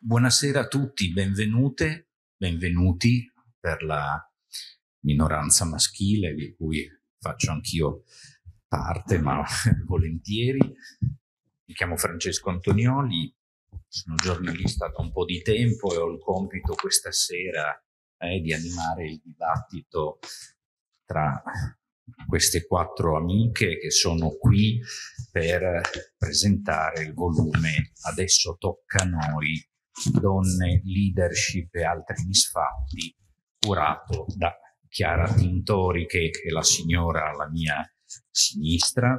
Buonasera a tutti, benvenute, benvenuti per la minoranza maschile di cui faccio anch'io parte, ma volentieri. Mi chiamo Francesco Antonioli, sono giornalista da un po' di tempo e ho il compito questa sera di animare il dibattito tra queste quattro amiche che sono qui per presentare il volume Adesso tocca a noi, donne, leadership e altri misfatti, curato da Chiara Tintori, che è la signora alla mia sinistra,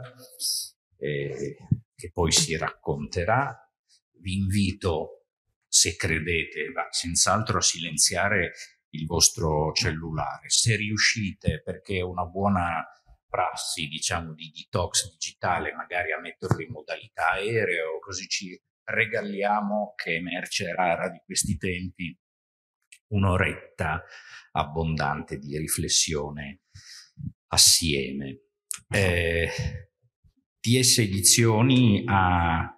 che poi si racconterà. Vi invito, se credete, senz'altro a silenziare il vostro cellulare, se riuscite, perché è una buona prassi, diciamo, di detox digitale, magari a metterlo in modalità aereo, così ci regaliamo, che è merce rara di questi tempi, un'oretta abbondante di riflessione assieme. TS Edizioni ha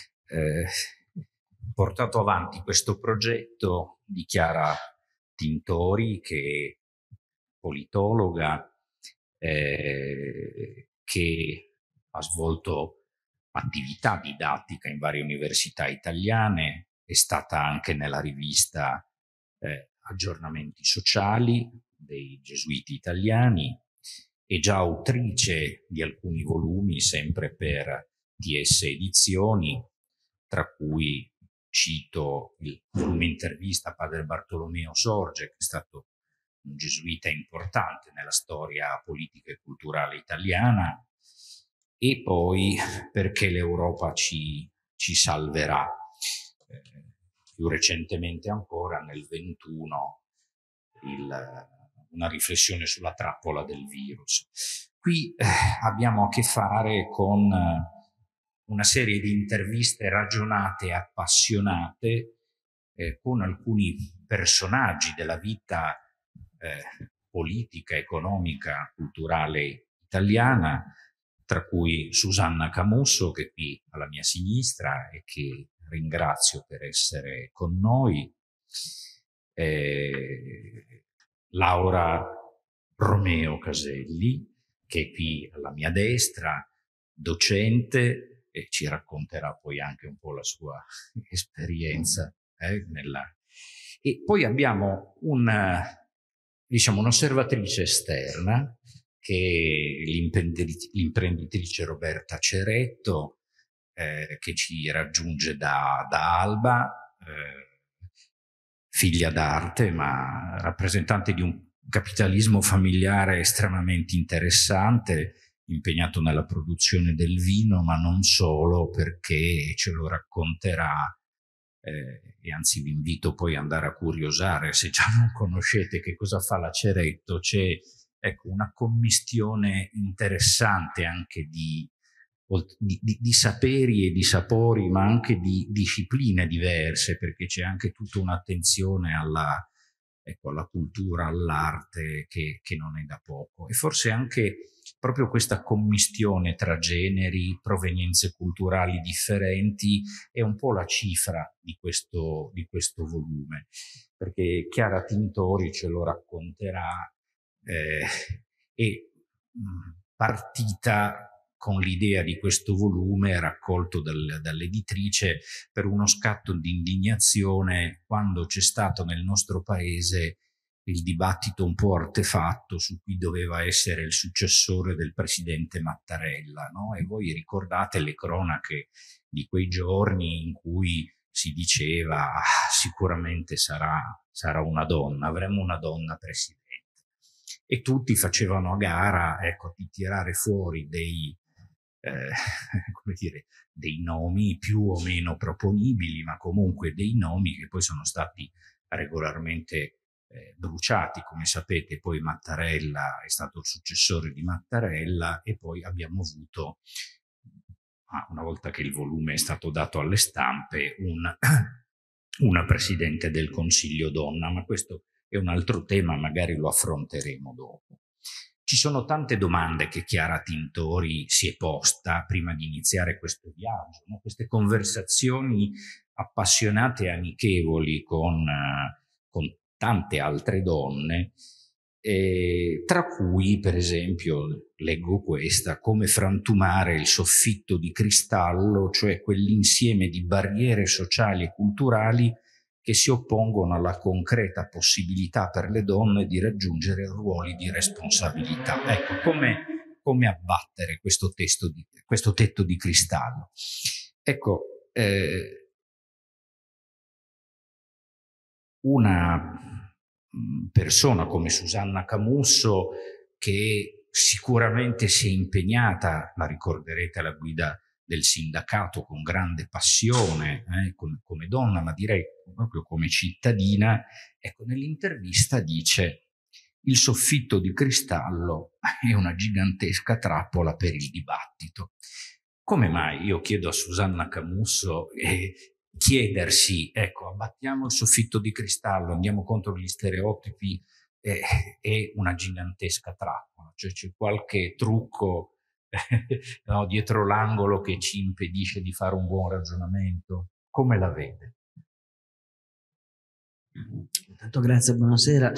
portato avanti questo progetto di Chiara Tintori, che è politologa, che ha svolto attività didattica in varie università italiane, è stata anche nella rivista Aggiornamenti Sociali dei Gesuiti Italiani, è già autrice di alcuni volumi sempre per TS Edizioni, tra cui cito il volume intervista a padre Bartolomeo Sorge, che è stato un gesuita importante nella storia politica e culturale italiana, e poi Perché l'Europa ci salverà. Più recentemente ancora, nel 21, una riflessione sulla trappola del virus. Qui abbiamo a che fare con una serie di interviste ragionate e appassionate con alcuni personaggi della vita politica, economica, culturale italiana, tra cui Susanna Camusso, che è qui alla mia sinistra e che ringrazio per essere con noi, Laura Romeo Caselli, che è qui alla mia destra, docente, e ci racconterà poi anche un po' la sua esperienza E poi abbiamo un'osservatrice esterna, che è l'imprenditrice Roberta Ceretto, che ci raggiunge da Alba, figlia d'arte, ma rappresentante di un capitalismo familiare estremamente interessante, impegnato nella produzione del vino, ma non solo, perché ce lo racconterà. E anzi vi invito poi ad andare a curiosare, se già non conoscete che cosa fa la Ceretto. C'è una commistione interessante anche di saperi e di sapori, ma anche di discipline diverse, perché c'è anche tutta un'attenzione alla cultura, all'arte, che non è da poco. E forse anche proprio questa commistione tra generi, provenienze culturali differenti è un po' la cifra di questo volume, perché Chiara Tintori ce lo racconterà, è partita con l'idea di questo volume raccolto dall'editrice per uno scatto di indignazione quando c'è stato nel nostro paese il dibattito un po' artefatto su chi doveva essere il successore del presidente Mattarella, no? E voi ricordate le cronache di quei giorni in cui si diceva sicuramente sarà una donna, avremo una donna presidente. E tutti facevano a gara, di tirare fuori dei nomi più o meno proponibili, ma comunque dei nomi che poi sono stati regolarmente bruciati. Come sapete, poi Mattarella è stato il successore di Mattarella, e poi abbiamo avuto, una volta che il volume è stato dato alle stampe, una presidente del Consiglio donna, ma questo è un altro tema, magari lo affronteremo dopo. Ci sono tante domande che Chiara Tintori si è posta prima di iniziare questo viaggio, no? Queste conversazioni appassionate e amichevoli con tante altre donne, tra cui, per esempio, leggo questa: come frantumare il soffitto di cristallo, cioè quell'insieme di barriere sociali e culturali che si oppongono alla concreta possibilità per le donne di raggiungere ruoli di responsabilità. Ecco, come abbattere questo tetto di cristallo. Ecco, una persona come Susanna Camusso, che sicuramente si è impegnata, la ricorderete alla guida del sindacato con grande passione, come donna, ma direi proprio come cittadina, ecco, nell'intervista dice: il soffitto di cristallo è una gigantesca trappola per il dibattito. Come mai, io chiedo a Susanna Camusso, chiedersi, ecco, abbattiamo il soffitto di cristallo, andiamo contro gli stereotipi, è una gigantesca trappola, cioè c'è qualche trucco no, dietro l'angolo che ci impedisce di fare un buon ragionamento? Come la vede? Intanto grazie, buonasera.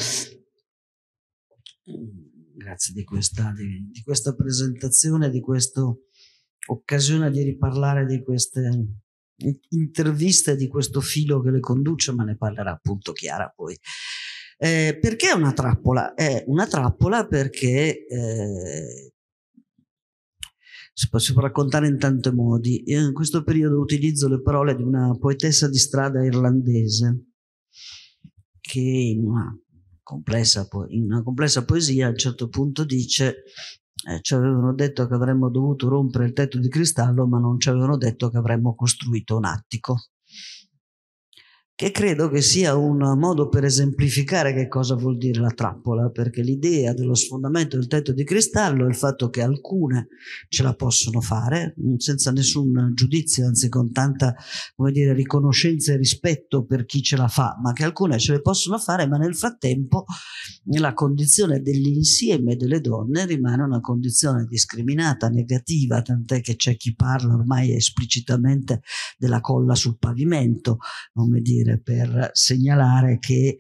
Grazie di questa presentazione, di questa occasione di riparlare di queste interviste, di questo filo che le conduce, ma ne parlerà appunto Chiara poi. Perché è una trappola? È una trappola perché si può raccontare in tanti modi. Io in questo periodo utilizzo le parole di una poetessa di strada irlandese che in una complessa poesia a un certo punto dice: ci avevano detto che avremmo dovuto rompere il tetto di cristallo, ma non ci avevano detto che avremmo costruito un attico. Che credo che sia un modo per esemplificare che cosa vuol dire la trappola, perché l'idea dello sfondamento del tetto di cristallo è il fatto che alcune ce la possono fare senza nessun giudizio, anzi con tanta, come dire, riconoscenza e rispetto per chi ce la fa, ma che alcune ce le possono fare, ma nel frattempo la condizione dell'insieme delle donne rimane una condizione discriminata, negativa, tant'è che c'è chi parla ormai esplicitamente della colla sul pavimento, come dire, per segnalare che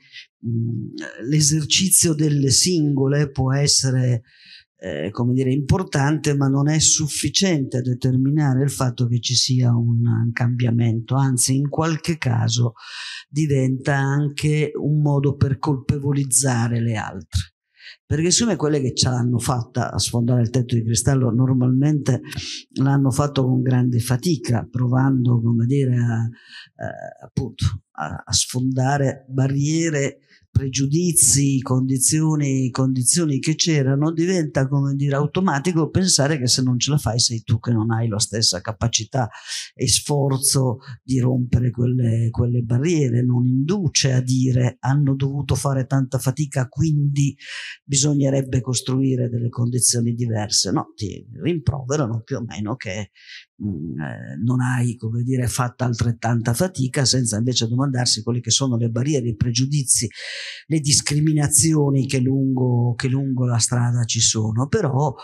l'esercizio delle singole può essere come dire, importante, ma non è sufficiente a determinare il fatto che ci sia un cambiamento, anzi in qualche caso diventa anche un modo per colpevolizzare le altre. Perché siccome quelle che ce l'hanno fatta a sfondare il tetto di cristallo normalmente l'hanno fatto con grande fatica, provando, come dire, appunto a sfondare barriere, pregiudizi, condizioni che c'erano, diventa, come dire, automatico pensare che se non ce la fai sei tu che non hai la stessa capacità e sforzo di rompere quelle barriere. Non induce a dire hanno dovuto fare tanta fatica, quindi bisognerebbe costruire delle condizioni diverse. No, ti rimproverano più o meno che non hai, come dire, fatto altrettanta fatica, senza invece domandarsi quelle che sono le barriere, i pregiudizi, le discriminazioni che lungo la strada ci sono. Però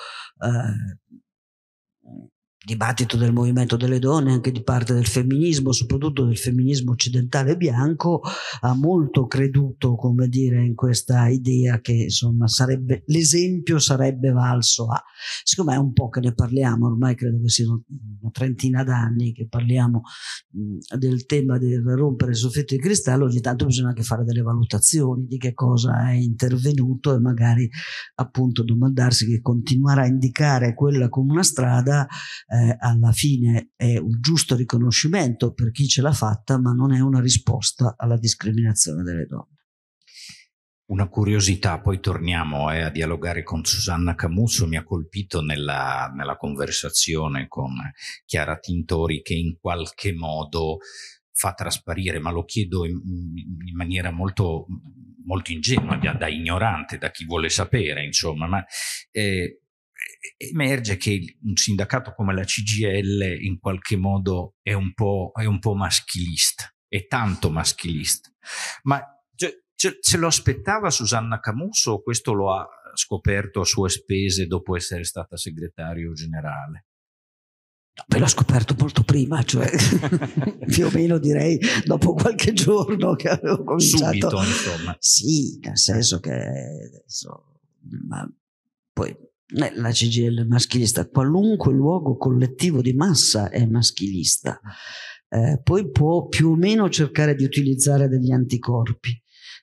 dibattito del movimento delle donne, anche di parte del femminismo, soprattutto del femminismo occidentale bianco, ha molto creduto, come dire, in questa idea che insomma l'esempio sarebbe valso a. Siccome è un po' che ne parliamo, ormai credo che siano una trentina d'anni che parliamo del tema del rompere il soffitto di cristallo, ogni tanto bisogna anche fare delle valutazioni di che cosa è intervenuto e magari appunto domandarsi che continuare a indicare quella come una strada alla fine è un giusto riconoscimento per chi ce l'ha fatta, ma non è una risposta alla discriminazione delle donne. Una curiosità, poi torniamo a dialogare con Susanna Camusso. Mi ha colpito nella conversazione con Chiara Tintori, che in qualche modo fa trasparire, ma lo chiedo in maniera molto, molto ingenua, da ignorante, da chi vuole sapere, insomma, ma emerge che un sindacato come la CGIL in qualche modo è un po' maschilista, è tanto maschilista. Ma se lo aspettava Susanna Camusso o questo lo ha scoperto a sue spese dopo essere stata segretario generale? Ve l'ho scoperto molto prima, cioè più o meno direi dopo qualche giorno che avevo cominciato. Subito, insomma. Sì, nel senso che adesso, ma poi la CGIL è maschilista, qualunque luogo collettivo di massa è maschilista. Poi può più o meno cercare di utilizzare degli anticorpi.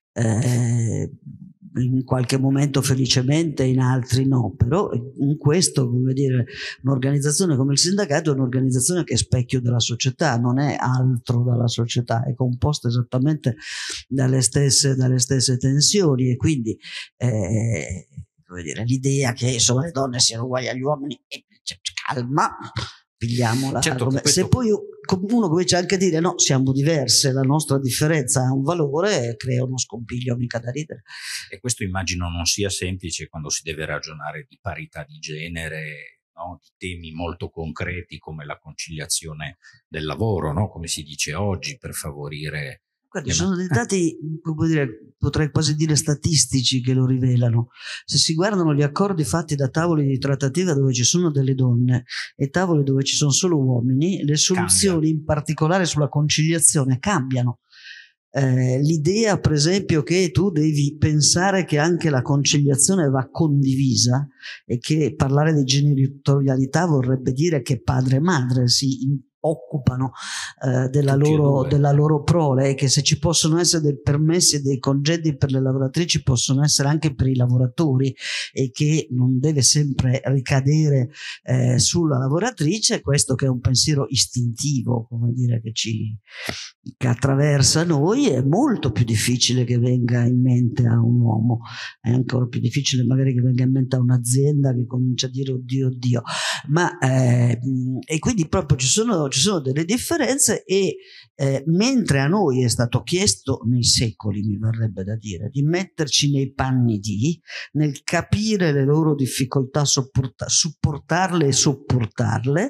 In qualche momento felicemente, in altri no, però in questo, come dire, un'organizzazione come il sindacato è un'organizzazione che è specchio della società, non è altro dalla società, è composta esattamente dalle stesse tensioni, e quindi come dire, l'idea che insomma le donne siano uguali agli uomini, calma, pigliamola. Certo, se poi uno comincia anche a dire no, siamo diverse, la nostra differenza ha un valore, crea uno scompiglio mica da ridere. E questo immagino non sia semplice quando si deve ragionare di parità di genere, no? Di temi molto concreti come la conciliazione del lavoro, no? Come si dice oggi, per favorire... Guarda, ci sono dei dati, come dire, potrei quasi dire statistici, che lo rivelano. Se si guardano gli accordi fatti da tavoli di trattativa dove ci sono delle donne e tavoli dove ci sono solo uomini, le soluzioni in particolare sulla conciliazione cambiano. L'idea, per esempio, che tu devi pensare che anche la conciliazione va condivisa e che parlare di genitorialità vorrebbe dire che padre e madre si occupano della loro prole, e che se ci possono essere dei permessi e dei congedi per le lavoratrici possono essere anche per i lavoratori, e che non deve sempre ricadere sulla lavoratrice. Questo, che è un pensiero istintivo, come dire, che attraversa noi, è molto più difficile che venga in mente a un uomo, è ancora più difficile magari che venga in mente a un'azienda che comincia a dire oddio, ma e quindi proprio ci sono delle differenze, e mentre a noi è stato chiesto nei secoli, mi verrebbe da dire, di metterci nei panni nel capire le loro difficoltà, supportarle e sopportarle,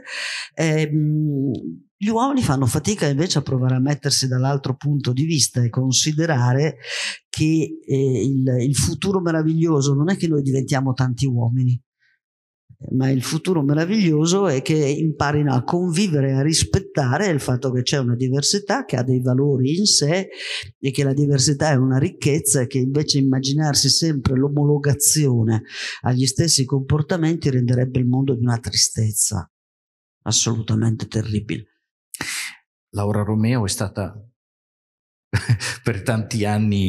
gli uomini fanno fatica invece a provare a mettersi dall'altro punto di vista e considerare che il futuro meraviglioso non è che noi diventiamo tanti uomini, ma il futuro meraviglioso è che imparino a convivere e a rispettare il fatto che c'è una diversità che ha dei valori in sé, e che la diversità è una ricchezza, e che invece immaginarsi sempre l'omologazione agli stessi comportamenti renderebbe il mondo di una tristezza assolutamente terribile. Laura Romeo è stata per tanti anni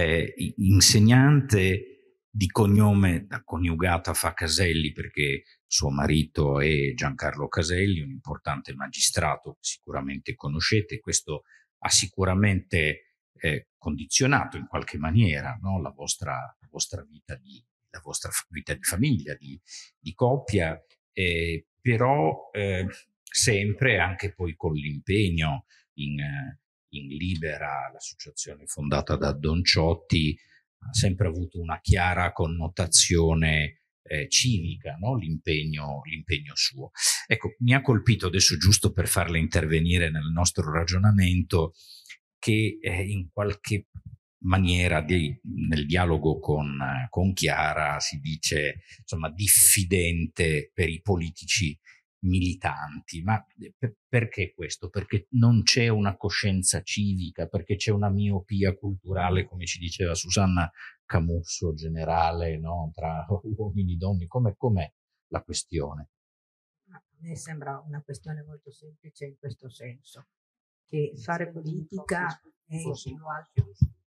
insegnante, di cognome da coniugata fa Caselli, perché suo marito è Giancarlo Caselli, un importante magistrato che sicuramente conoscete. Questo ha sicuramente condizionato in qualche maniera, no? la vostra vita di famiglia, di coppia, però sempre anche poi con l'impegno in Libera, l'associazione fondata da Don Ciotti, ha sempre avuto una chiara connotazione civica, no? L'impegno suo. Ecco, mi ha colpito adesso, giusto per farle intervenire nel nostro ragionamento, che in qualche maniera nel dialogo con Chiara si dice, insomma, diffidente per i politici militanti. Ma perché questo? Perché non c'è una coscienza civica, perché c'è una miopia culturale, come ci diceva Susanna Camusso, generale, no? Tra uomini e donne. Com'è la questione? A me sembra una questione molto semplice in questo senso, che fare politica è più alto.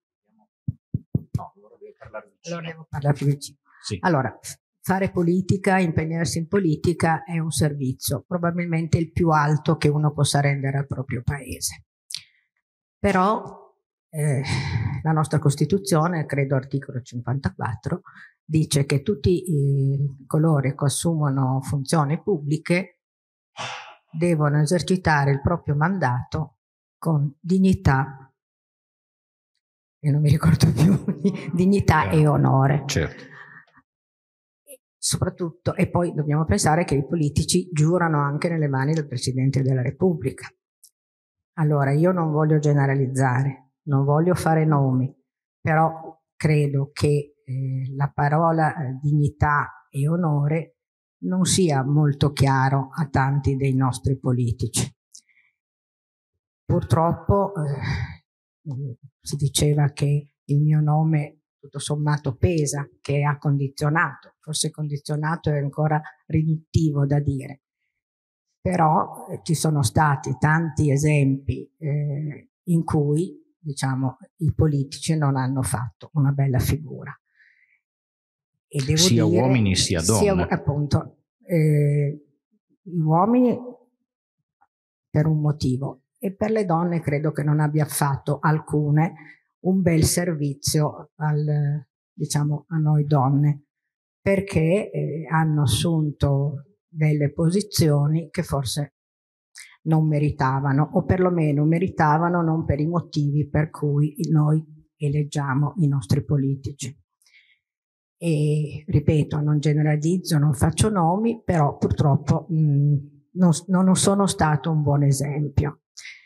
No, allora devo parlare vicino. Allora devo parlare più vicino. Sì. Allora, fare politica, impegnarsi in politica è un servizio, probabilmente il più alto che uno possa rendere al proprio paese. Però la nostra Costituzione, credo articolo 54, dice che tutti coloro che assumono funzioni pubbliche devono esercitare il proprio mandato con dignità, e non mi ricordo più, dignità e onore. Certo. Soprattutto, e poi dobbiamo pensare che i politici giurano anche nelle mani del Presidente della Repubblica. Allora, io non voglio generalizzare, non voglio fare nomi, però credo che la parola dignità e onore non sia molto chiaro a tanti dei nostri politici. Purtroppo si diceva che il mio nome tutto sommato pesa, che ha condizionato, forse condizionato è ancora riduttivo da dire, però ci sono stati tanti esempi in cui, diciamo, i politici non hanno fatto una bella figura. E devo sia dire, uomini sia donne. Appunto, gli uomini per un motivo e per le donne credo che non abbia fatto alcune un bel servizio diciamo, a noi donne, perché hanno assunto delle posizioni che forse non meritavano, o perlomeno meritavano non per i motivi per cui noi eleggiamo i nostri politici. E ripeto, non generalizzo, non faccio nomi, però purtroppo non sono stato un buon esempio.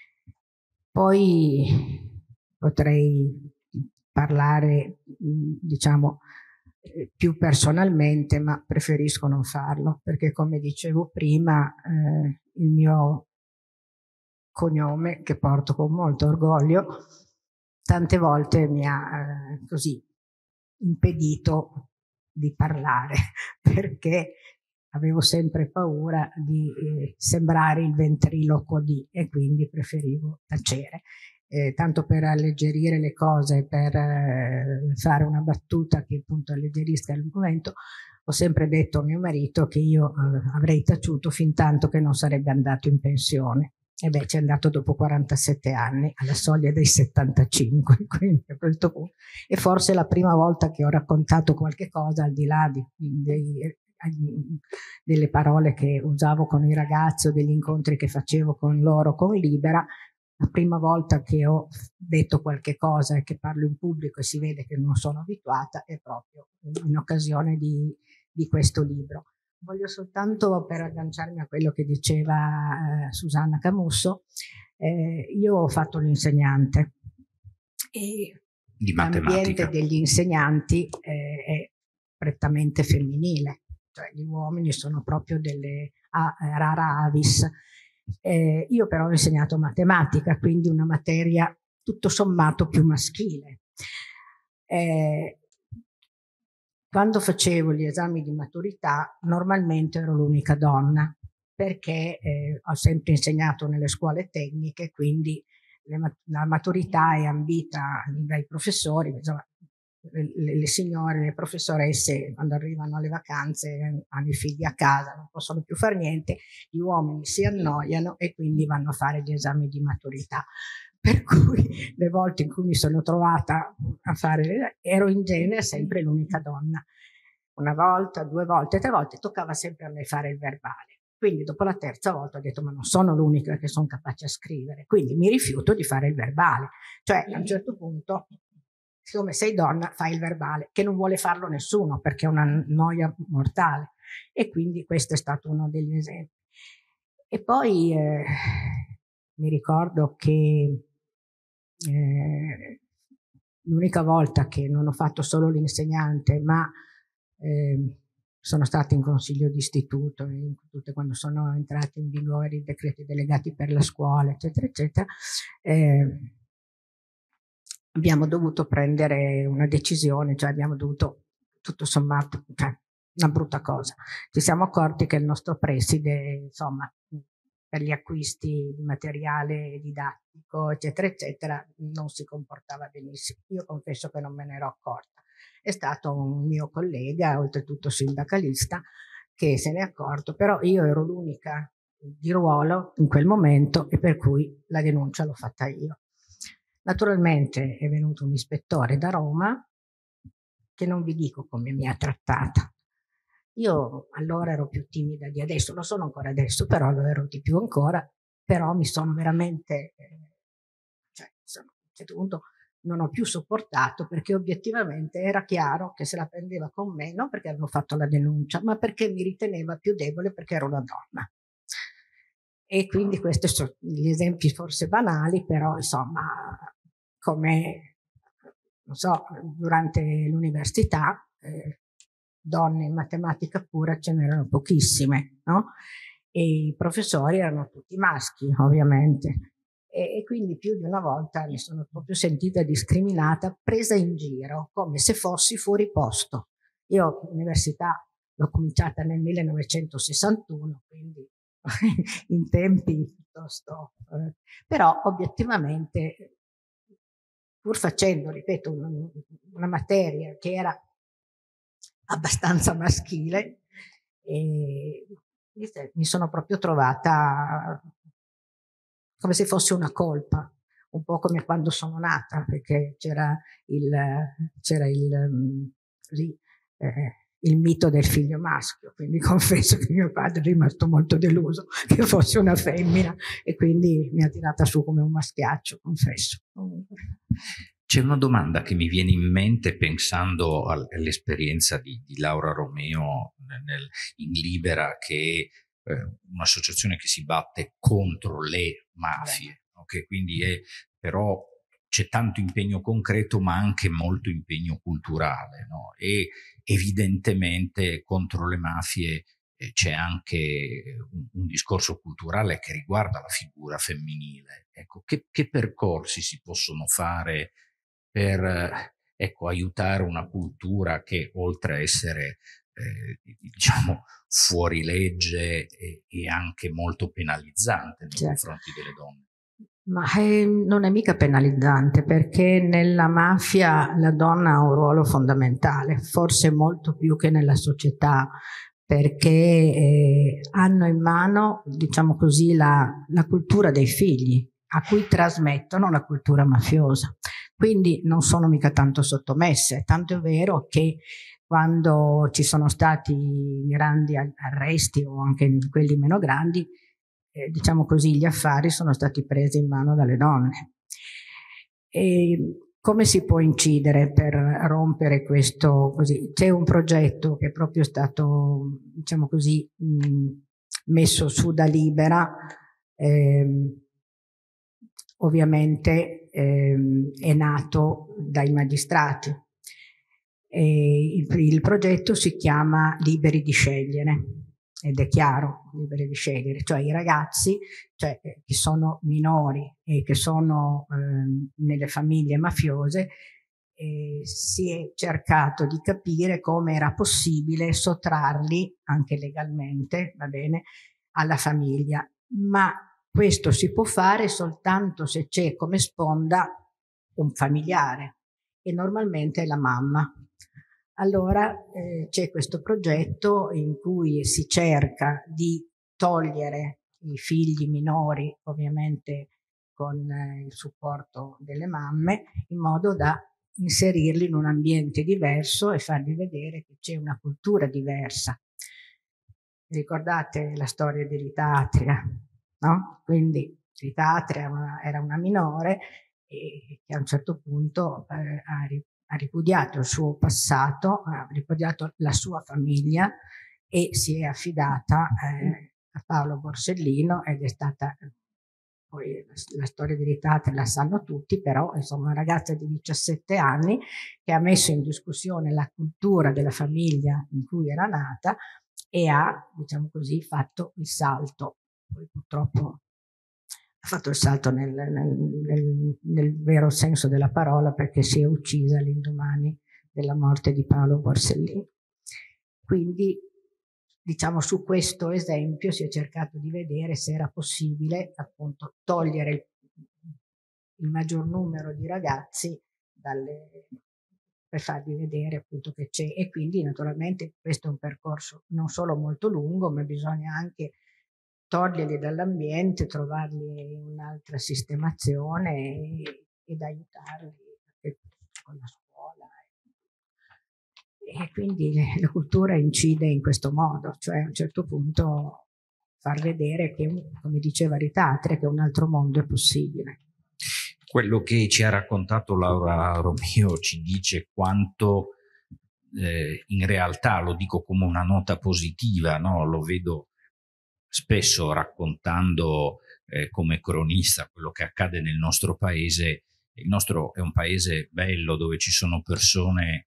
Poi potrei parlare, diciamo, più personalmente, ma preferisco non farlo, perché come dicevo prima, il mio cognome, che porto con molto orgoglio, tante volte mi ha così impedito di parlare, perché avevo sempre paura di sembrare il ventriloquo e quindi preferivo tacere. Tanto per alleggerire le cose, per fare una battuta che appunto alleggerisca l'argomento, ho sempre detto a mio marito che io avrei taciuto fin tanto che non sarebbe andato in pensione. E beh, c'è andato dopo 47 anni, alla soglia dei 75, quindi a questo punto. E forse è la prima volta che ho raccontato qualche cosa, al di là delle parole che usavo con i ragazzi o degli incontri che facevo con loro con Libera, la prima volta che ho detto qualche cosa e che parlo in pubblico e si vede che non sono abituata è proprio in occasione di questo libro. Voglio soltanto, per agganciarmi a quello che diceva Susanna Camusso, io ho fatto l'insegnante e di matematica. L'ambiente degli insegnanti è prettamente femminile, cioè gli uomini sono proprio delle rara avis. Io però ho insegnato matematica, quindi una materia tutto sommato più maschile. Quando facevo gli esami di maturità normalmente ero l'unica donna, perché ho sempre insegnato nelle scuole tecniche, quindi la maturità è ambita dai professori, insomma, le signore, le professoresse quando arrivano alle vacanze hanno i figli a casa, non possono più fare niente, gli uomini si annoiano e quindi vanno a fare gli esami di maturità. Per cui le volte in cui mi sono trovata a fare, ero in genere sempre l'unica donna. Una volta, 2 volte, 3 volte toccava sempre a me fare il verbale. Quindi dopo la terza volta ho detto ma non sono l'unica che sono capace a scrivere, quindi mi rifiuto di fare il verbale. Cioè a un certo punto, siccome sei donna, fai il verbale, che non vuole farlo nessuno perché è una noia mortale. E quindi questo è stato uno degli esempi. E poi mi ricordo che l'unica volta che non ho fatto solo l'insegnante, ma sono stata in consiglio di istituto, tutte quando sono entrati in vigore i decreti delegati per la scuola, eccetera, eccetera, abbiamo dovuto prendere una decisione, cioè abbiamo dovuto, tutto sommato, cioè, una brutta cosa. Ci siamo accorti che il nostro preside, insomma, per gli acquisti di materiale didattico, eccetera, eccetera, non si comportava benissimo. Io confesso che non me ne ero accorta. È stato un mio collega, oltretutto sindacalista, che se ne è accorto, però io ero l'unica di ruolo in quel momento e per cui la denuncia l'ho fatta io. Naturalmente è venuto un ispettore da Roma che non vi dico come mi ha trattata. Io allora ero più timida di adesso, lo sono ancora adesso, però lo ero di più ancora, però mi sono veramente, cioè a un certo punto non ho più sopportato perché obiettivamente era chiaro che se la prendeva con me, non perché avevo fatto la denuncia, ma perché mi riteneva più debole perché ero una donna. E quindi questi sono gli esempi forse banali, però insomma, come, non so, durante l'università, donne in matematica pura ce n'erano pochissime, no? E i professori erano tutti maschi, ovviamente. E quindi più di una volta mi sono proprio sentita discriminata, presa in giro, come se fossi fuori posto. Io l'università l'ho cominciata nel 1961, quindi in tempi piuttosto... però obiettivamente, pur facendo, ripeto, una materia che era abbastanza maschile, mi sono proprio trovata come se fosse una colpa, un po' come quando sono nata, perché c'era il mito del figlio maschio, quindi confesso che mio padre è rimasto molto deluso che fosse una femmina e quindi mi ha tirata su come un maschiaccio, confesso. C'è una domanda che mi viene in mente pensando all'esperienza di Laura Romeo in Libera, che è un'associazione che si batte contro le mafie, okay? Quindi però c'è tanto impegno concreto ma anche molto impegno culturale, no? E evidentemente contro le mafie c'è anche un discorso culturale che riguarda la figura femminile. Ecco, che percorsi si possono fare per aiutare una cultura che, oltre a essere diciamo fuori legge e anche molto penalizzante nei confronti delle donne? Ma non è mica penalizzante, perché nella mafia la donna ha un ruolo fondamentale, forse molto più che nella società, perché hanno in mano, diciamo così, la cultura dei figli, a cui trasmettono la cultura mafiosa. Quindi non sono mica tanto sottomesse, tanto è vero che quando ci sono stati grandi arresti o anche quelli meno grandi, diciamo così, gli affari sono stati presi in mano dalle donne. E come si può incidere per rompere questo così? C'è un progetto che è proprio stato, diciamo così, messo su da Libera, ovviamente è nato dai magistrati. Il progetto si chiama Liberi di scegliere, ed è chiaro, liberi di scegliere, cioè i ragazzi, cioè, che sono minori e che sono nelle famiglie mafiose, si è cercato di capire come era possibile sottrarli, anche legalmente, va bene, alla famiglia, ma questo si può fare soltanto se c'è come sponda un familiare, e normalmente è la mamma. Allora c'è questo progetto in cui si cerca di togliere i figli minori, ovviamente con il supporto delle mamme, in modo da inserirli in un ambiente diverso e fargli vedere che c'è una cultura diversa. Ricordate la storia di Rita Atria, no? Quindi Rita Atria era una minore e che a un certo punto ha ripudiato il suo passato, ha ripudiato la sua famiglia e si è affidata a Paolo Borsellino, ed è stata, poi la storia di Rita Atria la sanno tutti, però insomma una ragazza di 17 anni che ha messo in discussione la cultura della famiglia in cui era nata e ha, diciamo così, fatto il salto. Poi purtroppo ha fatto il salto nel vero senso della parola, perché si è uccisa all'indomani della morte di Paolo Borsellino. Quindi, diciamo, su questo esempio si è cercato di vedere se era possibile appunto togliere il maggior numero di ragazzi per farvi vedere appunto che c'è, e quindi naturalmente questo è un percorso non solo molto lungo, ma bisogna anche toglierli dall'ambiente, trovarli in un'altra sistemazione ed aiutarli con la scuola. E quindi la cultura incide in questo modo, cioè a un certo punto far vedere che, come diceva Rita Atria, che un altro mondo è possibile. Quello che ci ha raccontato Laura Romeo ci dice quanto in realtà, lo dico come una nota positiva, no? Lo vedo spesso raccontando come cronista quello che accade nel nostro paese. Il nostro è un paese bello dove ci sono persone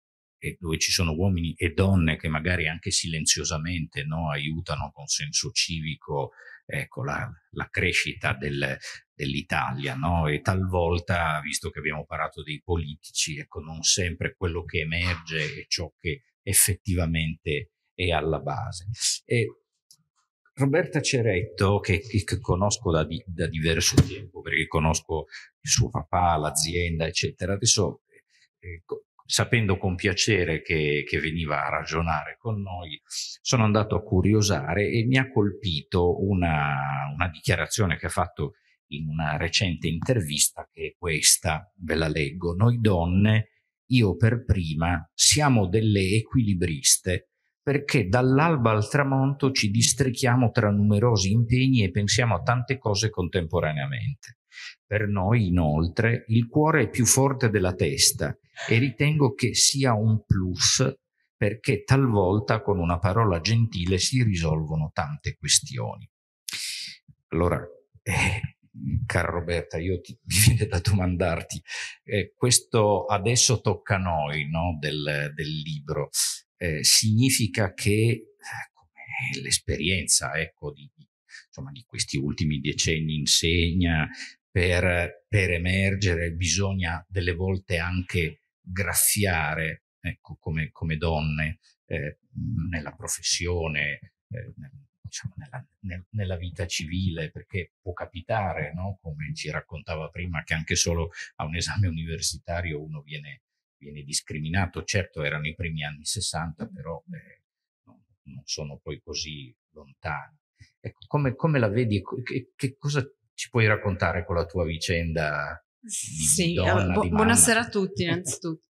e dove ci sono uomini e donne che magari anche silenziosamente, no, aiutano con senso civico, ecco, la crescita dell'Italia, no? E talvolta, visto che abbiamo parlato dei politici, ecco, non sempre quello che emerge è ciò che effettivamente è alla base. E Roberta Ceretto, che conosco da diverso tempo, perché conosco il suo papà, l'azienda, eccetera, adesso sapendo con piacere che veniva a ragionare con noi, sono andato a curiosare e mi ha colpito una dichiarazione che ha fatto in una recente intervista, che è questa, ve la leggo: noi donne, io per prima, siamo delle equilibriste, perché dall'alba al tramonto ci districhiamo tra numerosi impegni e pensiamo a tante cose contemporaneamente. Per noi, inoltre, il cuore è più forte della testa e ritengo che sia un plus, perché talvolta con una parola gentile si risolvono tante questioni. Allora, cara Roberta, mi viene da domandarti, questo adesso tocca a noi, no, del libro, significa che come l'esperienza, ecco, di questi ultimi decenni insegna, per emergere bisogna delle volte anche graffiare, ecco, come donne, nella professione, nella vita civile, perché può capitare, no? Come ci raccontava prima, che anche solo a un esame universitario uno viene discriminato. Certo, erano i primi anni 60, però non sono poi così lontani. Ecco, come la vedi? Che cosa ci puoi raccontare con la tua vicenda di donna, di mamma? Buonasera a tutti, innanzitutto.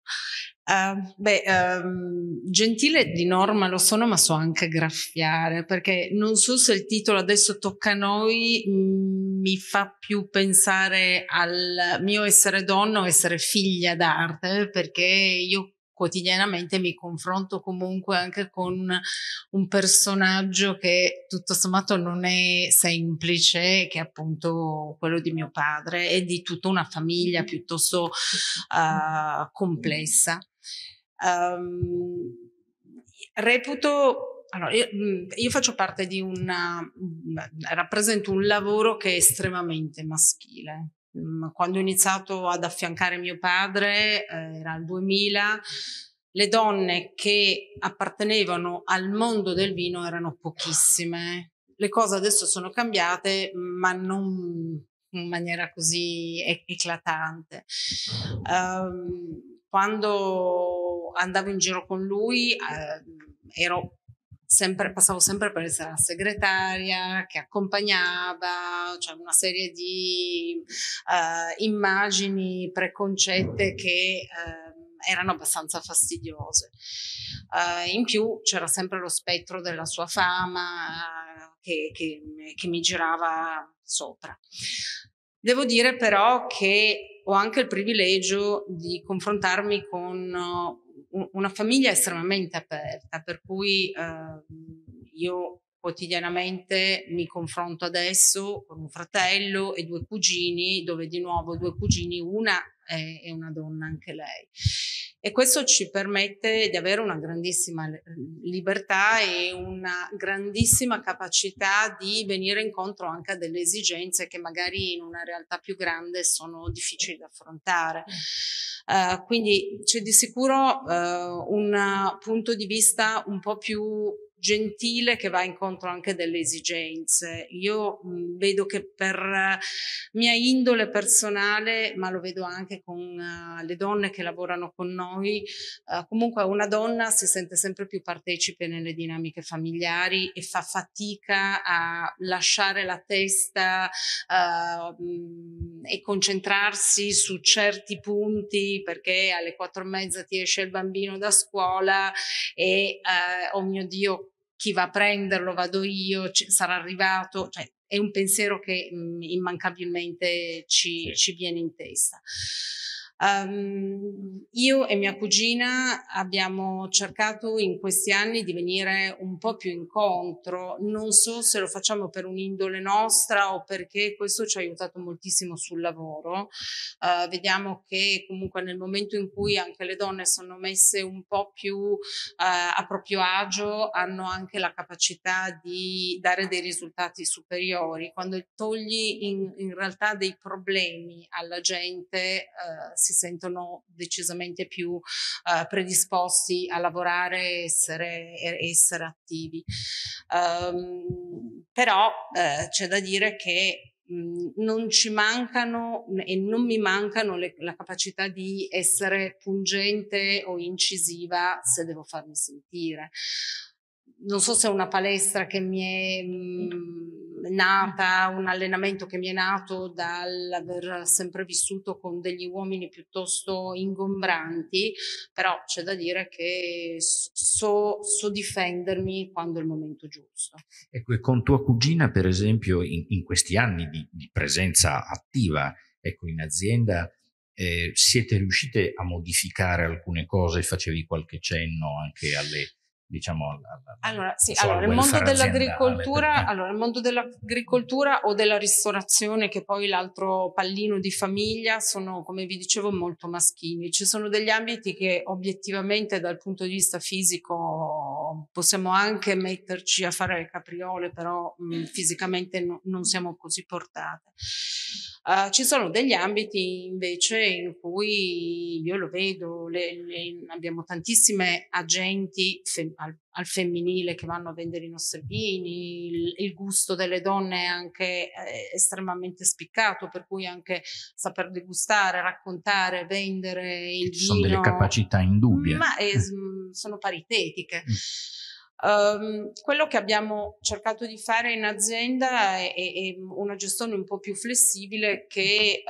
Gentile di norma lo sono, ma so anche graffiare, perché non so se il titolo adesso tocca a noi mi fa più pensare al mio essere donna o essere figlia d'arte, perché io quotidianamente mi confronto comunque anche con un personaggio che tutto sommato non è semplice, che è appunto quello di mio padre e di tutta una famiglia piuttosto complessa. Reputo, allora, io faccio parte di rappresento un lavoro che è estremamente maschile. Quando ho iniziato ad affiancare mio padre, era il 2000, le donne che appartenevano al mondo del vino erano pochissime. Le cose adesso sono cambiate, ma non in maniera così eclatante. Quando andavo in giro con lui, passavo sempre per essere la segretaria che accompagnava, cioè una serie di immagini preconcette che erano abbastanza fastidiose. In più c'era sempre lo spettro della sua fama che mi girava sopra. Devo dire però che ho anche il privilegio di confrontarmi con una famiglia estremamente aperta, per cui io quotidianamente mi confronto adesso con un fratello e 2 cugini, dove di nuovo 2 cugini, una è una donna anche lei. E questo ci permette di avere una grandissima libertà e una grandissima capacità di venire incontro anche a delle esigenze che magari in una realtà più grande sono difficili da affrontare. Quindi c'è di sicuro un punto di vista un po' più gentile che va incontro anche delle esigenze. Io vedo che per mia indole personale, ma lo vedo anche con le donne che lavorano con noi, comunque una donna si sente sempre più partecipe nelle dinamiche familiari e fa fatica a lasciare la testa e concentrarsi su certi punti, perché alle 4:30 ti esce il bambino da scuola e oh mio Dio, chi va a prenderlo? Vado io, sarà arrivato, cioè è un pensiero che immancabilmente ci viene in testa. Io e mia cugina abbiamo cercato in questi anni di venire un po' più incontro, non so se lo facciamo per un'indole nostra o perché questo ci ha aiutato moltissimo sul lavoro. Vediamo che comunque nel momento in cui anche le donne sono messe un po' più a proprio agio, hanno anche la capacità di dare dei risultati superiori. Quando togli in realtà dei problemi alla gente, si sentono decisamente più predisposti a lavorare e essere attivi. Però c'è da dire che non ci mancano e non mi mancano la capacità di essere pungente o incisiva se devo farmi sentire. Non so se è una palestra che mi è nata, un allenamento che mi è nato dall'aver sempre vissuto con degli uomini piuttosto ingombranti, però c'è da dire che so difendermi quando è il momento giusto. Ecco, e con tua cugina, per esempio, in questi anni di presenza attiva, ecco, in azienda, siete riuscite a modificare alcune cose? Facevi qualche cenno anche alle, diciamo, allora, sì, allora, il mondo dell'agricoltura, il mondo dell'agricoltura o della ristorazione, che poi l'altro pallino di famiglia, sono, come vi dicevo, molto maschili. Ci sono degli ambiti che obiettivamente dal punto di vista fisico possiamo anche metterci a fare le capriole, però fisicamente non siamo così portate. Ci sono degli ambiti invece in cui io lo vedo, abbiamo tantissime agenti al femminile che vanno a vendere i nostri vini, il gusto delle donne è anche estremamente spiccato, per cui anche saper degustare, raccontare, vendere il vino. Sono delle capacità indubbie. Ma sono paritetiche. Quello che abbiamo cercato di fare in azienda è una gestione un po' più flessibile che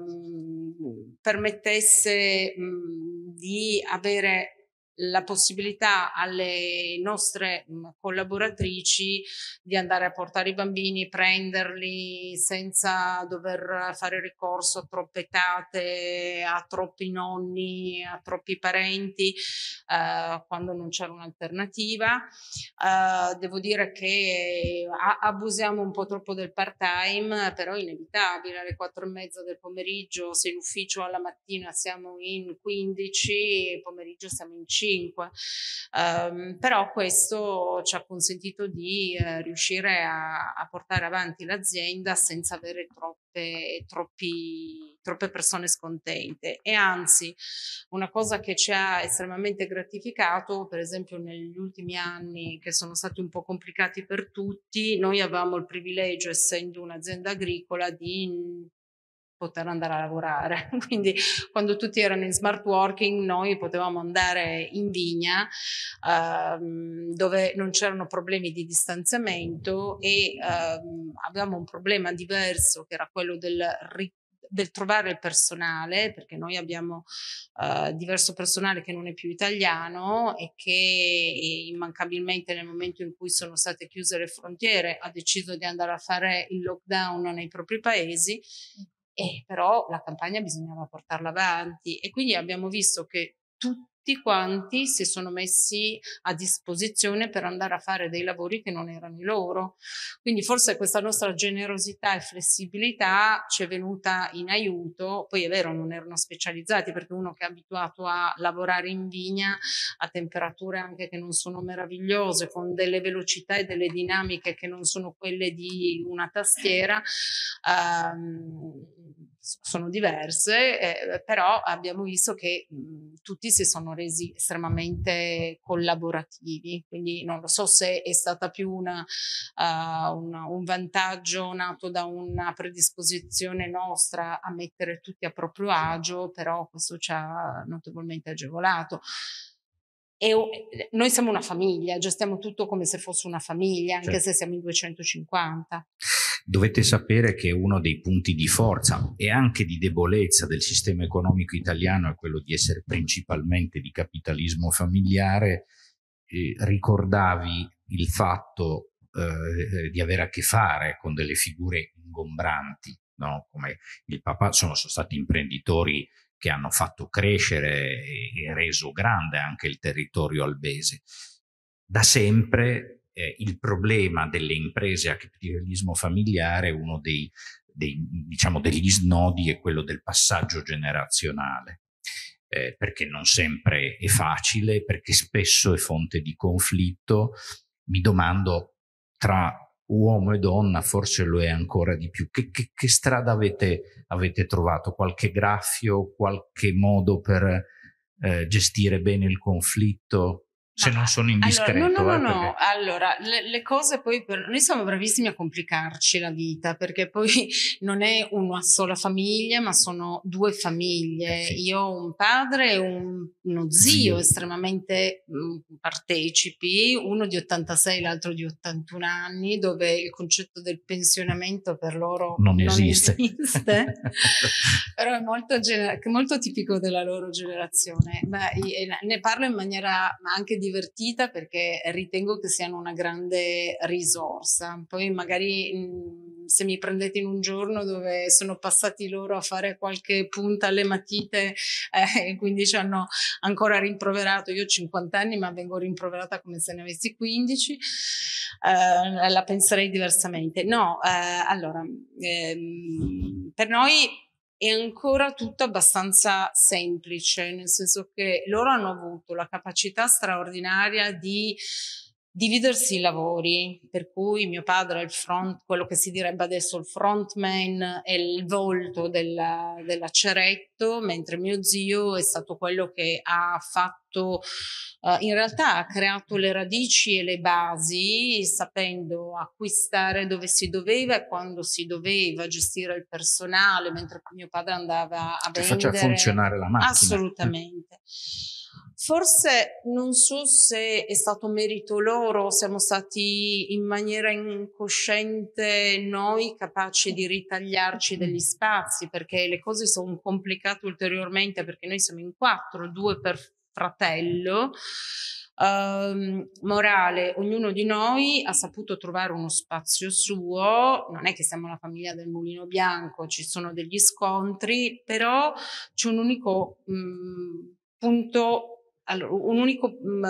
permettesse di avere la possibilità alle nostre collaboratrici di andare a portare i bambini, prenderli senza dover fare ricorso a troppe tate, a troppi nonni, a troppi parenti, quando non c'era un'alternativa. Devo dire che abusiamo un po' troppo del part-time, però è inevitabile. Alle 4:30 del pomeriggio, se in ufficio alla mattina siamo in 15, il pomeriggio siamo in 5. Però questo ci ha consentito di riuscire a portare avanti l'azienda senza avere troppe persone scontente, e anzi una cosa che ci ha estremamente gratificato, per esempio negli ultimi anni che sono stati un po' complicati per tutti, noi avevamo il privilegio, essendo un'azienda agricola, di poter andare a lavorare, quindi quando tutti erano in smart working noi potevamo andare in vigna dove non c'erano problemi di distanziamento, e avevamo un problema diverso che era quello del trovare il personale, perché noi abbiamo diverso personale che non è più italiano e che immancabilmente nel momento in cui sono state chiuse le frontiere ha deciso di andare a fare il lockdown nei propri paesi. Però la campagna bisognava portarla avanti, e quindi abbiamo visto che tutti quanti si sono messi a disposizione per andare a fare dei lavori che non erano i loro. Quindi forse questa nostra generosità e flessibilità ci è venuta in aiuto. Poi è vero, non erano specializzati, perché uno che è abituato a lavorare in vigna a temperature anche che non sono meravigliose, con delle velocità e delle dinamiche che non sono quelle di una tastiera, sono diverse, però abbiamo visto che tutti si sono resi estremamente collaborativi, quindi non lo so se è stata più un vantaggio nato da una predisposizione nostra a mettere tutti a proprio agio, però questo ci ha notevolmente agevolato. E noi siamo una famiglia, gestiamo tutto come se fosse una famiglia, anche se siamo in 250. Dovete sapere che uno dei punti di forza e anche di debolezza del sistema economico italiano è quello di essere principalmente di capitalismo familiare. Ricordavi il fatto di avere a che fare con delle figure ingombranti, no? Come il papà, sono stati imprenditori che hanno fatto crescere e reso grande anche il territorio albese. Da sempre il problema delle imprese a capitalismo familiare, uno degli snodi, è quello del passaggio generazionale, perché non sempre è facile, perché spesso è fonte di conflitto. Mi domando, tra uomo e donna forse lo è ancora di più. Che strada avete trovato? Qualche graffio, qualche modo per gestire bene il conflitto? Se non sono indiscreto. Allora, no. Perché... Allora, le cose poi, noi siamo bravissimi a complicarci la vita, perché poi non è una sola famiglia, ma sono due famiglie. Sì. Io ho un padre e uno zio estremamente partecipi, uno di 86, l'altro di 81 anni, dove il concetto del pensionamento per loro non esiste. Però è molto tipico della loro generazione. Ne parlo in maniera anche divertita, perché ritengo che siano una grande risorsa. Poi magari se mi prendete in un giorno dove sono passati loro a fare qualche punta alle matite, quindi ci hanno ancora rimproverato. Io ho 50 anni ma vengo rimproverata come se ne avessi 15, la penserei diversamente. No, allora, per noi è ancora tutto abbastanza semplice, nel senso che loro hanno avuto la capacità straordinaria di dividersi i lavori, per cui mio padre è quello che si direbbe adesso il frontman, è il volto dell'Aceretto, mentre mio zio è stato quello che ha fatto, in realtà ha creato le radici e le basi, sapendo acquistare dove si doveva e quando si doveva, gestire il personale, mentre mio padre andava a vendere. Faccia funzionare la macchina. Assolutamente. Forse non so se è stato merito loro, siamo stati in maniera incosciente noi capaci di ritagliarci degli spazi, perché le cose sono complicate ulteriormente, perché noi siamo in 4, 2 per fratello. Morale, ognuno di noi ha saputo trovare uno spazio suo, non è che siamo la famiglia del Mulino Bianco, ci sono degli scontri, però c'è un unico punto. Allora, un'unica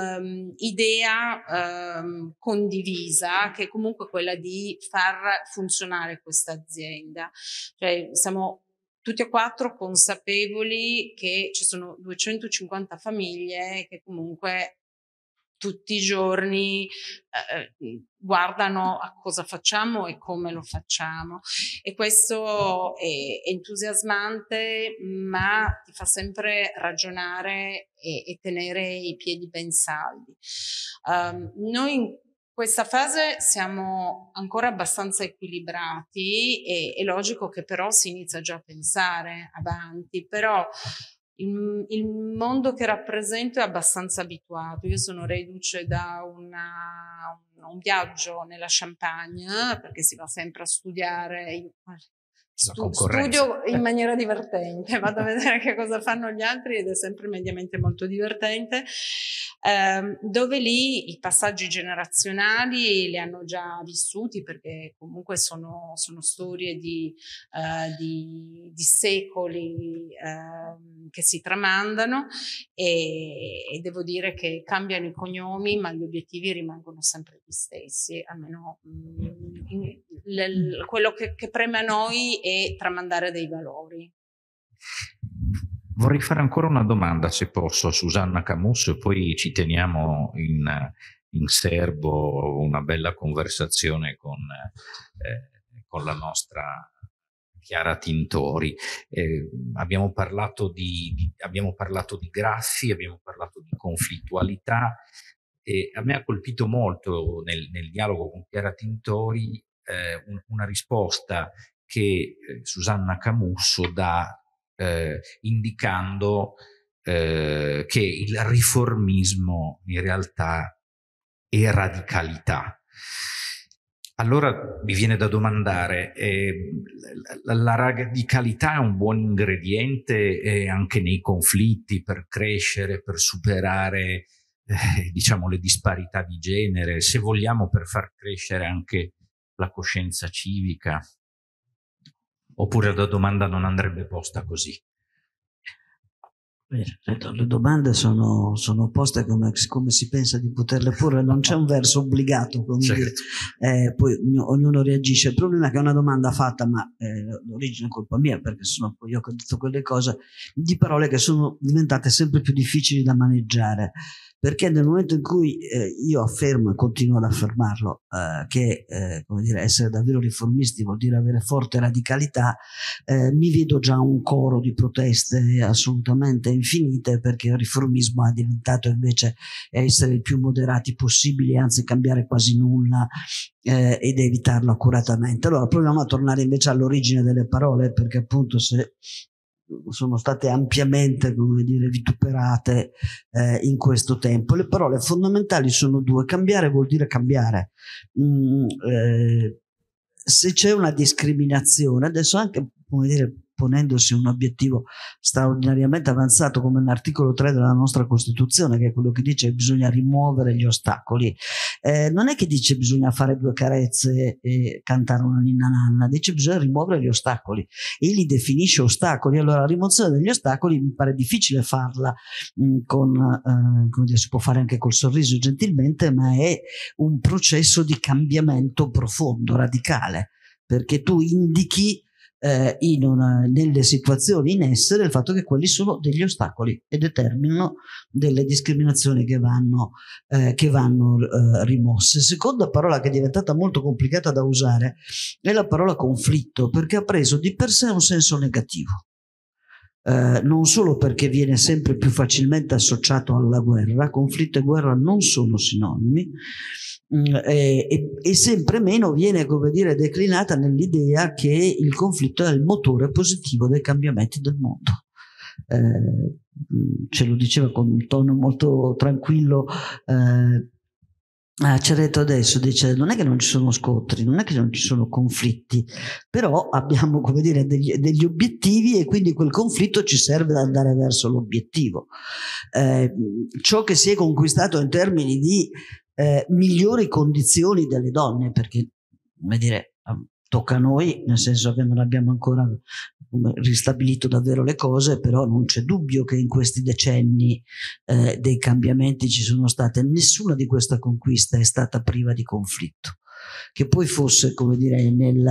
idea condivisa, che è comunque quella di far funzionare questa azienda. Cioè, siamo tutti e 4 consapevoli che ci sono 250 famiglie che comunque tutti i giorni guardano a cosa facciamo e come lo facciamo, e questo è entusiasmante, ma ti fa sempre ragionare e tenere i piedi ben saldi. Noi in questa fase siamo ancora abbastanza equilibrati, e è logico che però si inizia già a pensare avanti, però il mondo che rappresento è abbastanza abituato. Io sono reduce da un viaggio nella Champagne, perché si va sempre a studiare. Studio in maniera divertente, vado a vedere che cosa fanno gli altri ed è sempre mediamente molto divertente, dove lì i passaggi generazionali li hanno già vissuti, perché comunque sono storie di secoli che si tramandano, e devo dire che cambiano i cognomi ma gli obiettivi rimangono sempre gli stessi, almeno quello che preme a noi è tramandare dei valori. Vorrei fare ancora una domanda, se posso, a Susanna Camusso, e poi ci teniamo in serbo una bella conversazione con la nostra Chiara Tintori. Abbiamo parlato di graffi, abbiamo parlato di conflittualità, e a me ha colpito molto nel dialogo con Chiara Tintori una risposta che Susanna Camusso dà indicando che il riformismo in realtà è radicalità. Allora mi viene da domandare, la radicalità è un buon ingrediente anche nei conflitti, per crescere, per superare diciamo le disparità di genere, se vogliamo, per far crescere anche la coscienza civica? Oppure la domanda non andrebbe posta così? Le domande sono poste come si pensa di poterle porre, non c'è un verso obbligato, certo. Poi ognuno reagisce. Il problema è che è una domanda fatta, ma l'origine è colpa mia, perché sono poi io che ho detto quelle cose, di parole che sono diventate sempre più difficili da maneggiare, perché nel momento in cui io affermo e continuo ad affermarlo che come dire, essere davvero riformisti vuol dire avere forte radicalità, mi vedo già un coro di proteste assolutamente infinite, perché il riformismo è diventato invece essere il più moderati possibili, anzi cambiare quasi nulla ed evitarlo accuratamente. Allora proviamo a tornare invece all'origine delle parole, perché appunto se sono state ampiamente, come dire, vituperate in questo tempo. Le parole fondamentali sono due. Cambiare vuol dire cambiare. Se c'è una discriminazione, adesso anche, come dire, ponendosi un obiettivo straordinariamente avanzato come l'articolo 3 della nostra Costituzione, che è quello che dice che bisogna rimuovere gli ostacoli, non è che dice bisogna fare due carezze e cantare una ninna nanna, dice bisogna rimuovere gli ostacoli e li definisce ostacoli. Allora la rimozione degli ostacoli mi pare difficile farla come dire, si può fare anche col sorriso gentilmente, ma è un processo di cambiamento profondo, radicale, perché tu indichi nelle situazioni in essere il fatto che quelli sono degli ostacoli e determinano delle discriminazioni che vanno rimosse. Seconda parola che è diventata molto complicata da usare è la parola conflitto, perché ha preso di per sé un senso negativo. Non solo perché viene sempre più facilmente associato alla guerra, conflitto e guerra non sono sinonimi, e sempre meno viene, come dire, declinata nell'idea che il conflitto è il motore positivo dei cambiamenti del mondo. Ce lo diceva con un tono molto tranquillo Ceretto adesso, dice non è che non ci sono scontri, non è che non ci sono conflitti, però abbiamo, come dire, degli obiettivi e quindi quel conflitto ci serve ad andare verso l'obiettivo. Ciò che si è conquistato in termini di migliori condizioni delle donne, perché, come dire, tocca a noi, nel senso che non abbiamo ancora ristabilito davvero le cose, però non c'è dubbio che in questi decenni dei cambiamenti ci sono state. Nessuna di queste conquiste è stata priva di conflitto, che poi fosse, come dire,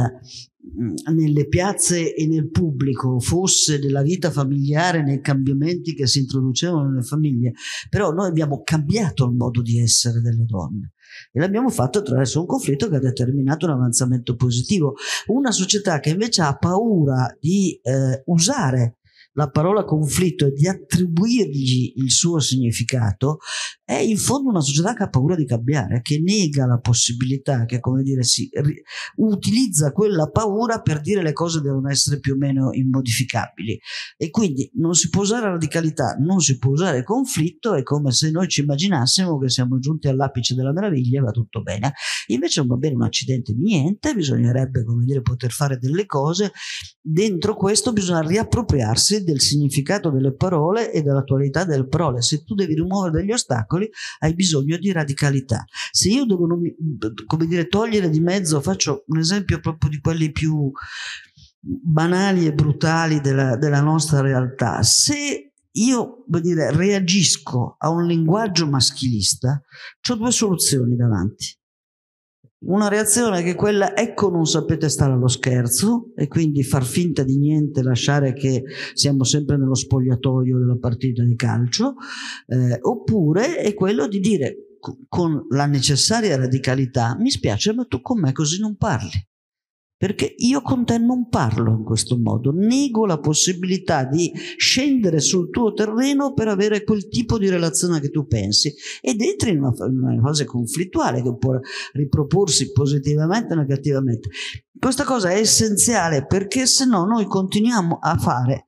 nelle piazze e nel pubblico, fosse nella vita familiare, nei cambiamenti che si introducevano nelle famiglie, però noi abbiamo cambiato il modo di essere delle donne e l'abbiamo fatto attraverso un conflitto che ha determinato un avanzamento positivo. Una società che invece ha paura di usare la parola conflitto e di attribuirgli il suo significato è in fondo una società che ha paura di cambiare, che nega la possibilità, che, come dire, utilizza quella paura per dire le cose devono essere più o meno immodificabili, e quindi non si può usare radicalità, non si può usare conflitto. È come se noi ci immaginassimo che siamo giunti all'apice della meraviglia e va tutto bene. Invece non va bene un accidente di niente, bisognerebbe, come dire, poter fare delle cose. Dentro questo bisogna riappropriarsi del significato delle parole e dell'attualità delle parole. Se tu devi rimuovere degli ostacoli hai bisogno di radicalità. Se io devo, come dire, togliere di mezzo, faccio un esempio proprio di quelli più banali e brutali della nostra realtà, se io, come dire, reagisco a un linguaggio maschilista, ho due soluzioni davanti. Una reazione che è quella: ecco, non sapete stare allo scherzo, e quindi far finta di niente, lasciare che siamo sempre nello spogliatoio della partita di calcio, oppure è quello di dire con la necessaria radicalità: mi spiace, ma tu con me così non parli, perché io con te non parlo in questo modo, nego la possibilità di scendere sul tuo terreno per avere quel tipo di relazione che tu pensi, ed entri in una fase conflittuale che può riproporsi positivamente o negativamente. Questa cosa è essenziale, perché se no noi continuiamo a fare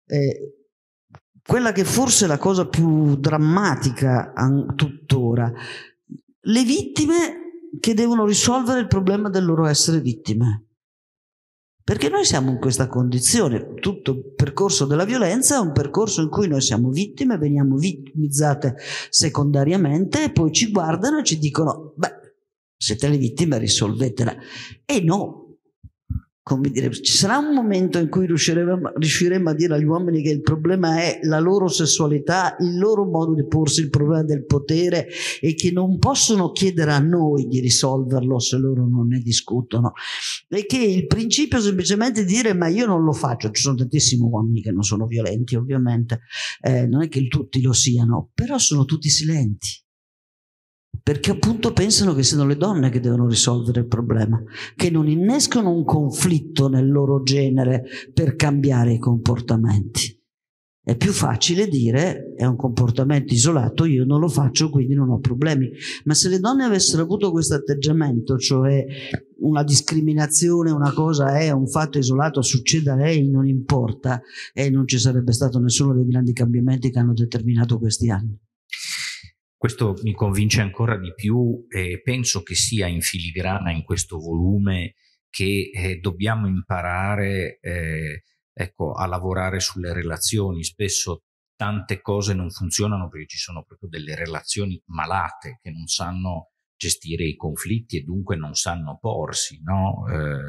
quella che forse è la cosa più drammatica tuttora: le vittime che devono risolvere il problema del loro essere vittime. Perché noi siamo in questa condizione. Tutto il percorso della violenza è un percorso in cui noi siamo vittime, veniamo vittimizzate secondariamente, e poi ci guardano e ci dicono: beh, siete le vittime, risolvetela. E no, come dire, ci sarà un momento in cui riusciremo a dire agli uomini che il problema è la loro sessualità, il loro modo di porsi il problema del potere, e che non possono chiedere a noi di risolverlo se loro non ne discutono, e che il principio è semplicemente dire ma io non lo faccio. Ci sono tantissimi uomini che non sono violenti, ovviamente, non è che tutti lo siano, però sono tutti silenti, perché appunto pensano che siano le donne che devono risolvere il problema, che non innescono un conflitto nel loro genere per cambiare i comportamenti. È più facile dire è un comportamento isolato, io non lo faccio, quindi non ho problemi. Ma se le donne avessero avuto questo atteggiamento, cioè una discriminazione, una cosa è un fatto isolato, succede a lei, non importa, e non ci sarebbe stato nessuno dei grandi cambiamenti che hanno determinato questi anni. Questo mi convince ancora di più, e penso che sia in filigrana in questo volume che dobbiamo imparare ecco, a lavorare sulle relazioni. Spesso tante cose non funzionano perché ci sono proprio delle relazioni malate che non sanno gestire i conflitti e dunque non sanno porsi, no?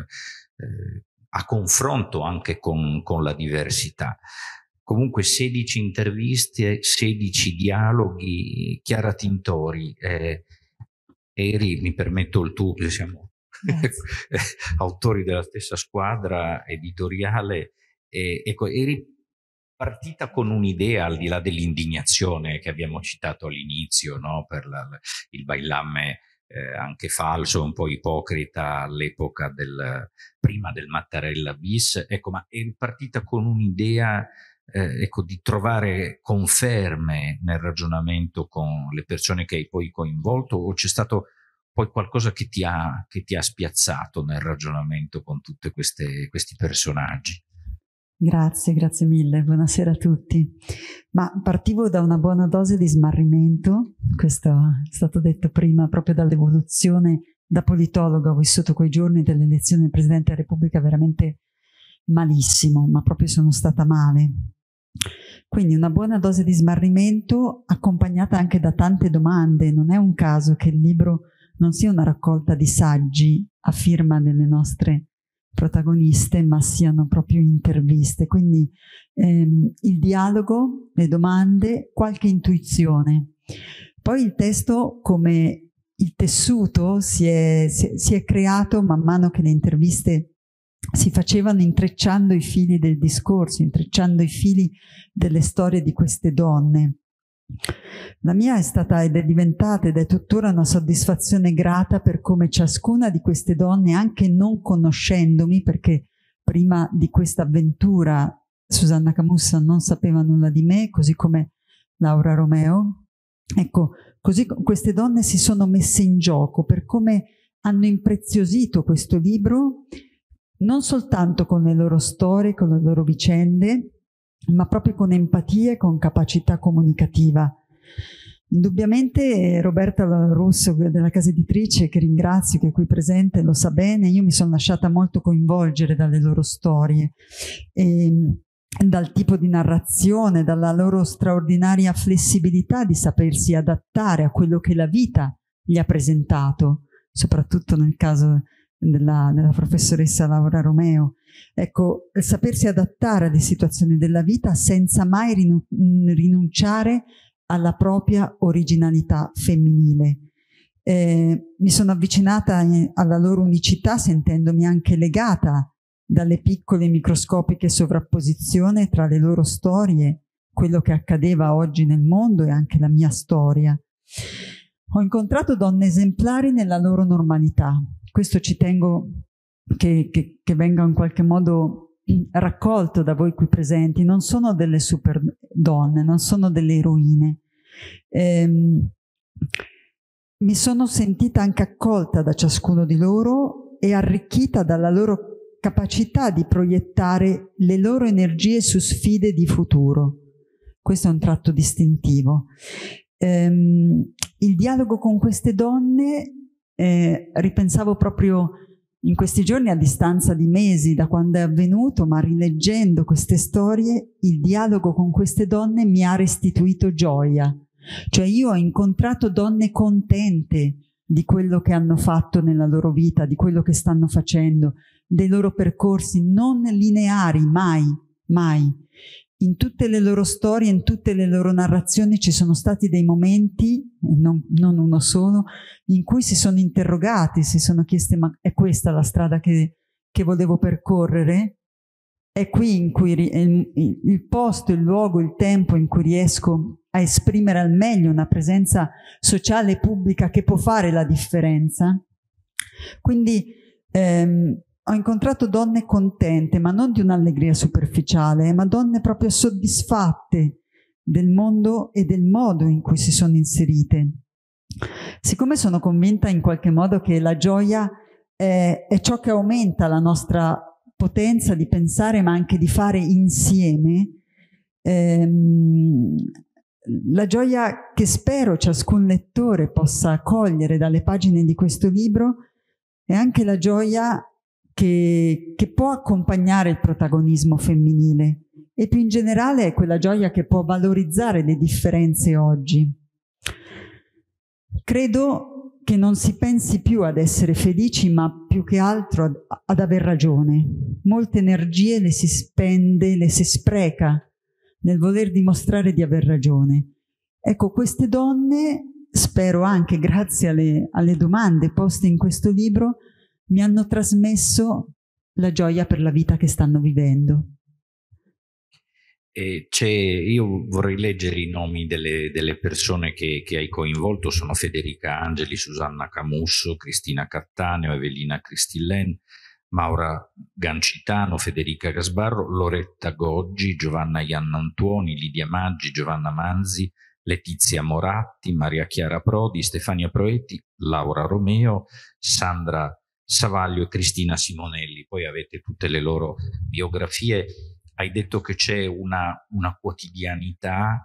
A confronto anche con la diversità. Comunque 16 interviste, 16 dialoghi. Chiara Tintori, eri, mi permetto il tuo, siamo autori della stessa squadra editoriale, ecco, eri partita con un'idea, al di là dell'indignazione che abbiamo citato all'inizio, no? Per il bailamme anche falso, un po' ipocrita all'epoca prima del Mattarella bis, ecco, ma eri partita con un'idea ecco, di trovare conferme nel ragionamento con le persone che hai poi coinvolto, o c'è stato poi qualcosa che ti ha spiazzato nel ragionamento con tutti questi personaggi? Grazie mille, buonasera a tutti. Ma partivo da una buona dose di smarrimento, questo è stato detto prima, proprio dall'evoluzione. Da politologa ho vissuto quei giorni dell'elezione del Presidente della Repubblica veramente malissimo, ma proprio sono stata male. Quindi una buona dose di smarrimento accompagnata anche da tante domande. Non è un caso che il libro non sia una raccolta di saggi a firma delle nostre protagoniste, ma siano proprio interviste. Quindi il dialogo, le domande, qualche intuizione. Poi il testo, come il tessuto, si è creato man mano che le interviste si facevano, intrecciando i fili del discorso, intrecciando i fili delle storie di queste donne. La mia è stata ed è diventata ed è tuttora una soddisfazione grata per come ciascuna di queste donne, anche non conoscendomi, perché prima di questa avventura Susanna Camussa non sapeva nulla di me, così come Laura Romeo. Ecco, così queste donne si sono messe in gioco per come hanno impreziosito questo libro, non soltanto con le loro storie, con le loro vicende, ma proprio con empatia e con capacità comunicativa. Indubbiamente Roberta Russo della casa editrice, che ringrazio, che è qui presente, lo sa bene, io mi sono lasciata molto coinvolgere dalle loro storie, dal tipo di narrazione, dalla loro straordinaria flessibilità di sapersi adattare a quello che la vita gli ha presentato, soprattutto nel caso della professoressa Laura Romeo. Ecco, sapersi adattare alle situazioni della vita senza mai rinunciare alla propria originalità femminile. Mi sono avvicinata alla loro unicità sentendomi anche legata dalle piccole microscopiche sovrapposizioni tra le loro storie, quello che accadeva oggi nel mondo e anche la mia storia. Ho incontrato donne esemplari nella loro normalità. Questo ci tengo che venga in qualche modo raccolto da voi qui presenti. Non sono delle super donne, non sono delle eroine. Mi sono sentita anche accolta da ciascuno di loro e arricchita dalla loro capacità di proiettare le loro energie su sfide di futuro. Questo è un tratto distintivo. Il dialogo con queste donne, ripensavo proprio in questi giorni, a distanza di mesi da quando è avvenuto, ma rileggendo queste storie, il dialogo con queste donne mi ha restituito gioia. Cioè io ho incontrato donne contente di quello che hanno fatto nella loro vita, di quello che stanno facendo, dei loro percorsi non lineari, mai, mai. In tutte le loro storie, in tutte le loro narrazioni ci sono stati dei momenti, non uno solo, in cui si sono interrogati, si sono chiesti: ma è questa la strada che volevo percorrere? È qui in cui il posto, il luogo, il tempo in cui riesco a esprimere al meglio una presenza sociale e pubblica che può fare la differenza. Quindi ho incontrato donne contente, ma non di un'allegria superficiale, ma donne proprio soddisfatte del mondo e del modo in cui si sono inserite. Siccome sono convinta in qualche modo che la gioia è ciò che aumenta la nostra potenza di pensare, ma anche di fare insieme, la gioia che spero ciascun lettore possa cogliere dalle pagine di questo libro è anche la gioia che può accompagnare il protagonismo femminile, e più in generale è quella gioia che può valorizzare le differenze oggi. Credo che non si pensi più ad essere felici, ma più che altro ad aver ragione. Molte energie le si spende, le si spreca nel voler dimostrare di aver ragione. Ecco, queste donne, spero anche grazie alle domande poste in questo libro, mi hanno trasmesso la gioia per la vita che stanno vivendo. Io vorrei leggere i nomi delle persone che hai coinvolto. Sono Federica Angeli, Susanna Camusso, Cristina Cattaneo, Evelina Cristillen, Maura Gancitano, Federica Gasbarro, Loretta Goggi, Giovanna Iannantuoni, Lidia Maggi, Giovanna Manzi, Letizia Moratti, Maria Chiara Prodi, Stefania Proetti, Laura Romeo, Sandra Savaglio e Cristina Simonelli. Poi avete tutte le loro biografie. Hai detto che c'è una quotidianità.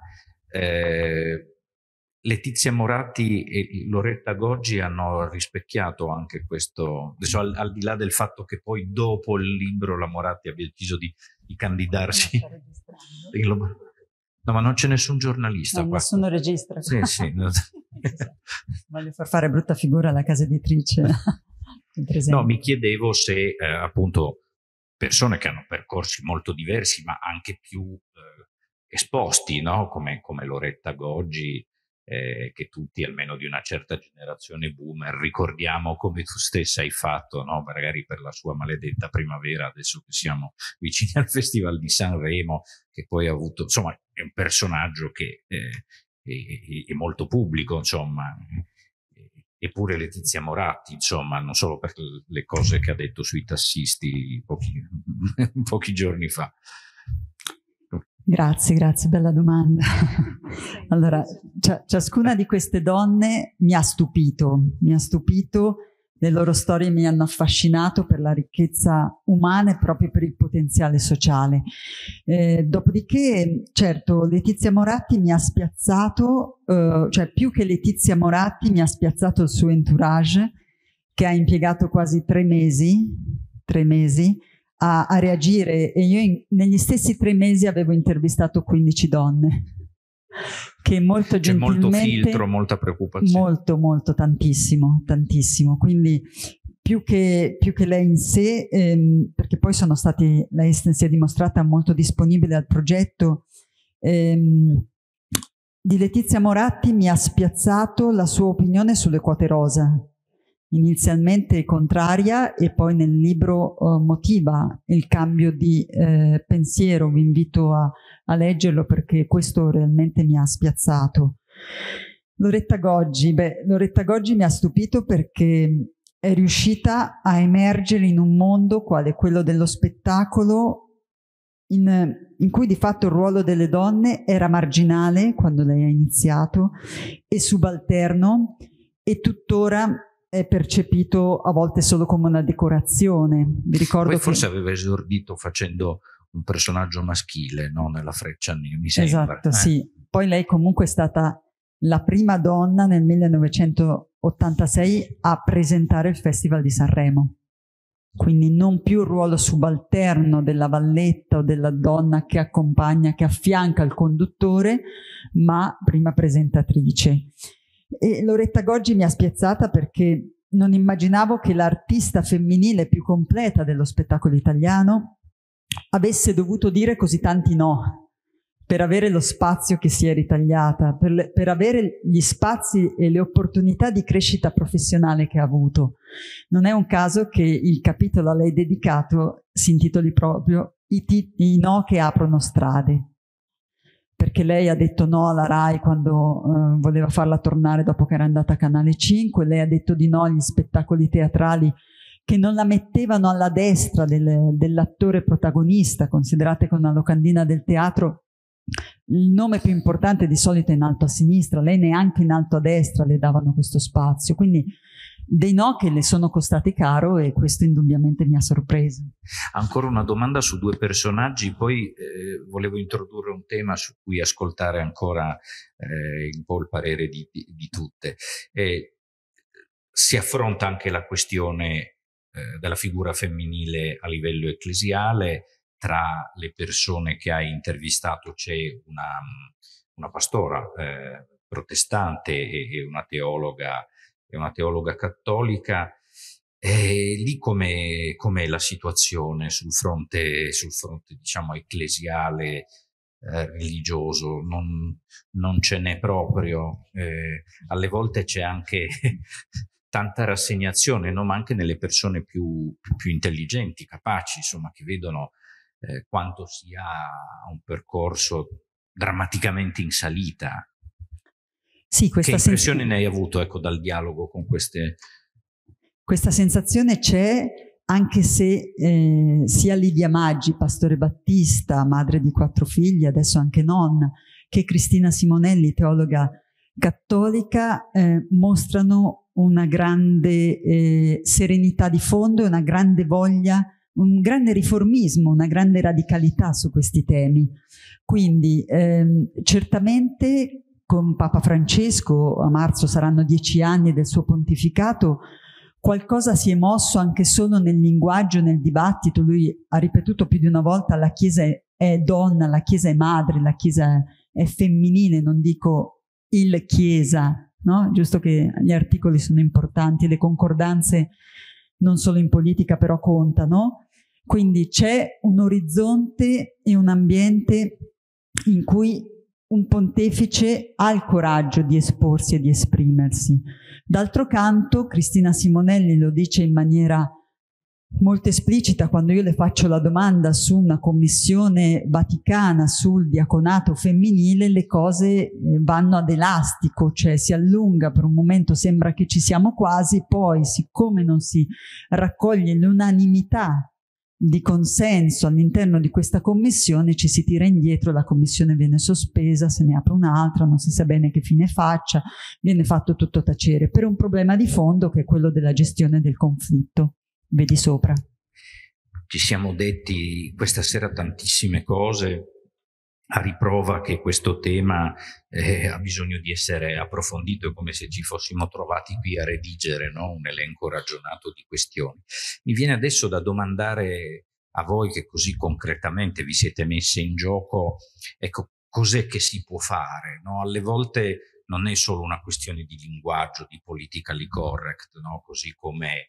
Letizia Moratti e Loretta Goggi hanno rispecchiato anche questo, adesso al di là del fatto che poi dopo il libro la Moratti abbia deciso di candidarsi. No, ma non c'è nessun giornalista no, qua. Nessuno registra. Sì, sì. Voglio far fare brutta figura alla casa editrice. No, mi chiedevo se appunto persone che hanno percorsi molto diversi ma anche più esposti, no? come Loretta Goggi, che tutti almeno di una certa generazione boomer ricordiamo, come tu stessa hai fatto, no? Magari per la sua maledetta primavera, adesso che siamo vicini al Festival di Sanremo, che poi ha avuto, insomma, è un personaggio che è molto pubblico, insomma. Eppure Letizia Moratti, insomma, non solo per le cose che ha detto sui tassisti pochi giorni fa. Grazie, bella domanda. Allora, ciascuna di queste donne mi ha stupito, le loro storie mi hanno affascinato per la ricchezza umana e proprio per il potenziale sociale. Dopodiché, certo, Letizia Moratti mi ha spiazzato, cioè più che Letizia Moratti mi ha spiazzato il suo entourage, che ha impiegato quasi 3 mesi a reagire, e io negli stessi 3 mesi avevo intervistato 15 donne. Che molto gentilmente, c'è molto filtro, molta preoccupazione. Molto, tantissimo. Quindi più che lei in sé, perché poi lei si è dimostrata molto disponibile al progetto, di Letizia Moratti mi ha spiazzato la sua opinione sulle quote rosa. Inizialmente contraria, e poi nel libro motiva il cambio di pensiero. Vi invito a leggerlo, perché questo realmente mi ha spiazzato. Loretta Goggi mi ha stupito perché è riuscita a emergere in un mondo quale quello dello spettacolo, in cui di fatto il ruolo delle donne era marginale quando lei ha iniziato e subalterno, e tuttora è percepito a volte solo come una decorazione. Vi ricordo poi forse aveva esordito facendo un personaggio maschile, no? Nella Freccia Nera, mi sembra. Esatto, sì. Poi lei comunque è stata la prima donna nel 1986 a presentare il Festival di Sanremo. Quindi non più il ruolo subalterno della valletta o della donna che accompagna, che affianca il conduttore, ma prima presentatrice. E Loretta Goggi mi ha spiazzata perché non immaginavo che l'artista femminile più completa dello spettacolo italiano avesse dovuto dire così tanti no per avere lo spazio che si è ritagliata, per avere gli spazi e le opportunità di crescita professionale che ha avuto. Non è un caso che il capitolo a lei dedicato si intitoli proprio I no che aprono strade, perché lei ha detto no alla RAI quando voleva farla tornare dopo che era andata a Canale 5, lei ha detto di no agli spettacoli teatrali che non la mettevano alla destra dell'attore protagonista, considerate con una locandina del teatro il nome più importante di solito è in alto a sinistra, lei neanche in alto a destra le davano questo spazio, quindi dei no che le sono costati caro, e questo indubbiamente mi ha sorpreso. Ancora una domanda su due personaggi, poi volevo introdurre un tema su cui ascoltare ancora un po' il parere di tutte. Si affronta anche la questione della figura femminile a livello ecclesiale. Tra le persone che hai intervistato c'è una pastora protestante e una teologa cattolica. Lì com'è la situazione sul fronte diciamo ecclesiale, religioso? Non ce n'è proprio. Alle volte c'è anche tanta rassegnazione, no? Ma anche nelle persone più intelligenti, capaci, insomma, che vedono quanto sia un percorso drammaticamente in salita. Sì, che impressione ne hai avuto, ecco, dal dialogo con queste? Questa sensazione c'è, anche se sia Lidia Maggi, pastore battista, madre di 4 figli, adesso anche nonna, che Cristina Simonelli, teologa cattolica, mostrano una grande serenità di fondo e una grande voglia, un grande riformismo, una grande radicalità su questi temi. Quindi certamente con Papa Francesco, a marzo saranno 10 anni del suo pontificato, qualcosa si è mosso anche solo nel linguaggio, nel dibattito. Lui ha ripetuto più di una volta: la Chiesa è donna, la Chiesa è madre, la Chiesa è femminile, non dico il Chiesa, no? Giusto che gli articoli sono importanti, le concordanze non solo in politica però contano. Quindi c'è un orizzonte e un ambiente in cui un pontefice ha il coraggio di esporsi e di esprimersi. D'altro canto, Cristina Simonelli lo dice in maniera molto esplicita quando io le faccio la domanda su una commissione vaticana sul diaconato femminile: le cose vanno ad elastico, cioè si allunga, per un momento sembra che ci siamo quasi, poi siccome non si raccoglie l'unanimità di consenso all'interno di questa commissione, ci si tira indietro, la commissione viene sospesa, se ne apre un'altra, non si sa bene che fine faccia, viene fatto tutto tacere per un problema di fondo che è quello della gestione del conflitto. Vedi sopra. Ci siamo detti questa sera tantissime cose, a riprova che questo tema ha bisogno di essere approfondito, è come se ci fossimo trovati qui a redigere, no? Un elenco ragionato di questioni. Mi viene adesso da domandare a voi, che così concretamente vi siete messe in gioco, ecco, cos'è che si può fare, no? Alle volte non è solo una questione di linguaggio, di politically correct, no? Così come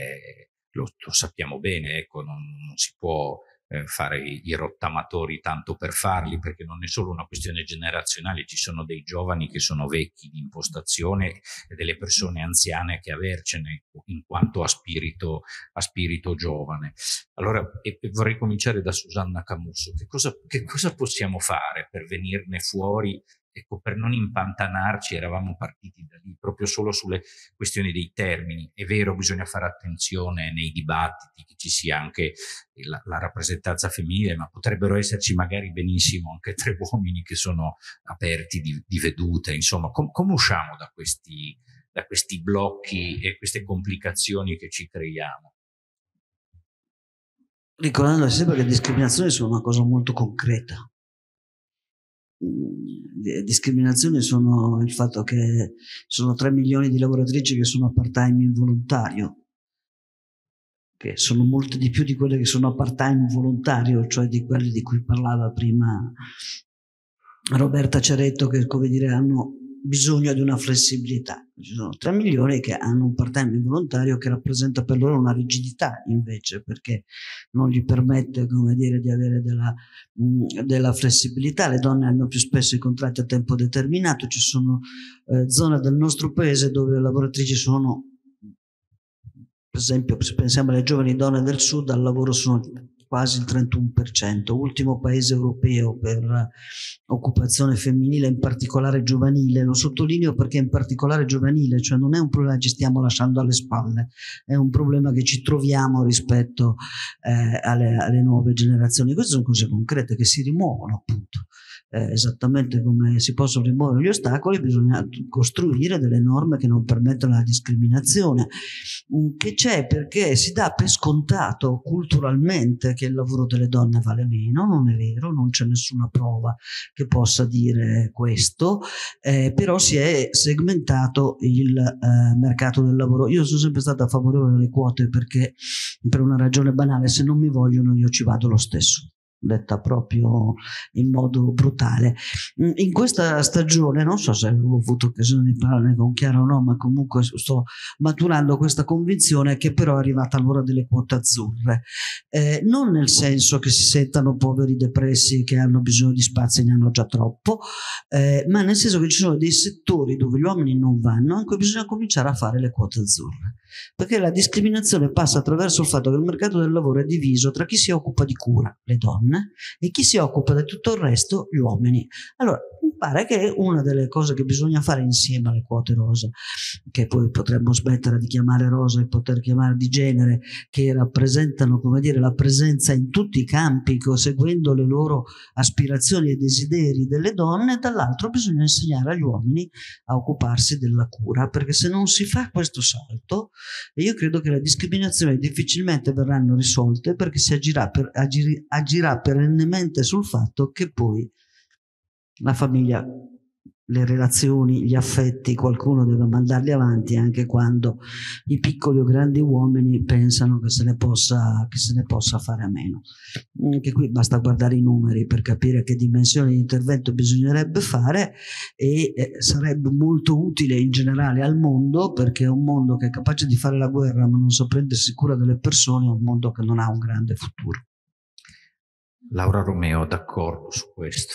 lo sappiamo bene, ecco, non si può fare i rottamatori tanto per farli, perché non è solo una questione generazionale, ci sono dei giovani che sono vecchi di impostazione e delle persone anziane che avercene in quanto a spirito giovane. Allora vorrei cominciare da Susanna Camusso. Che cosa possiamo fare per venirne fuori? Ecco, per non impantanarci, eravamo partiti da lì proprio solo sulle questioni dei termini. È vero, bisogna fare attenzione nei dibattiti che ci sia anche la rappresentanza femminile, ma potrebbero esserci magari benissimo anche 3 uomini che sono aperti di vedute. Insomma, come usciamo da questi blocchi e queste complicazioni che ci creiamo? Ricordando sempre che le discriminazioni sono una cosa molto concreta. Discriminazioni sono il fatto che sono 3 milioni di lavoratrici che sono a part-time involontario, che sono molte di più di quelle che sono a part-time volontario, cioè di quelle di cui parlava prima Roberta Ceretto, che, come dire, hanno bisogno di una flessibilità. Ci sono 3 milioni che hanno un part-time involontario che rappresenta per loro una rigidità, invece, perché non gli permette, come dire, di avere della flessibilità. Le donne hanno più spesso i contratti a tempo determinato. Ci sono zone del nostro paese dove le lavoratrici sono, per esempio, se pensiamo alle giovani donne del sud, al lavoro sono quasi il 31%, ultimo paese europeo per occupazione femminile, in particolare giovanile. Lo sottolineo perché in particolare giovanile, cioè non è un problema che ci stiamo lasciando alle spalle, è un problema che ci troviamo rispetto alle nuove generazioni. Queste sono cose concrete che si rimuovono, appunto. Esattamente come si possono rimuovere gli ostacoli, bisogna costruire delle norme che non permettono la discriminazione, che c'è perché si dà per scontato culturalmente che il lavoro delle donne vale meno. Non è vero, non c'è nessuna prova che possa dire questo, però si è segmentato il mercato del lavoro. Io sono sempre stata favorevole alle quote perché, per una ragione banale, se non mi vogliono io ci vado lo stesso, detta proprio in modo brutale. In questa stagione, non so se avevo avuto occasione di parlarne con Chiara o no, ma comunque sto maturando questa convinzione che però è arrivata l'ora delle quote azzurre, non nel senso che si sentano poveri depressi che hanno bisogno di spazio e ne hanno già troppo, ma nel senso che ci sono dei settori dove gli uomini non vanno, in cui bisogna cominciare a fare le quote azzurre, perché la discriminazione passa attraverso il fatto che il mercato del lavoro è diviso tra chi si occupa di cura, le donne, e chi si occupa di tutto il resto, gli uomini. Allora, mi pare che una delle cose che bisogna fare insieme alle quote rosa, che poi potremmo smettere di chiamare rosa e poter chiamare di genere, che rappresentano, come dire, la presenza in tutti i campi, seguendo le loro aspirazioni e desideri delle donne, dall'altro bisogna insegnare agli uomini a occuparsi della cura, perché se non si fa questo salto, io credo che le discriminazioni difficilmente verranno risolte, perché si agirà perennemente sul fatto che poi la famiglia, le relazioni, gli affetti, qualcuno deve mandarli avanti anche quando i piccoli o grandi uomini pensano che se ne possa fare a meno. Anche qui basta guardare i numeri per capire che dimensione di intervento bisognerebbe fare, e sarebbe molto utile in generale al mondo, perché è un mondo che è capace di fare la guerra ma non sa prendersi cura delle persone, è un mondo che non ha un grande futuro. Laura Romeo, d'accordo su questo?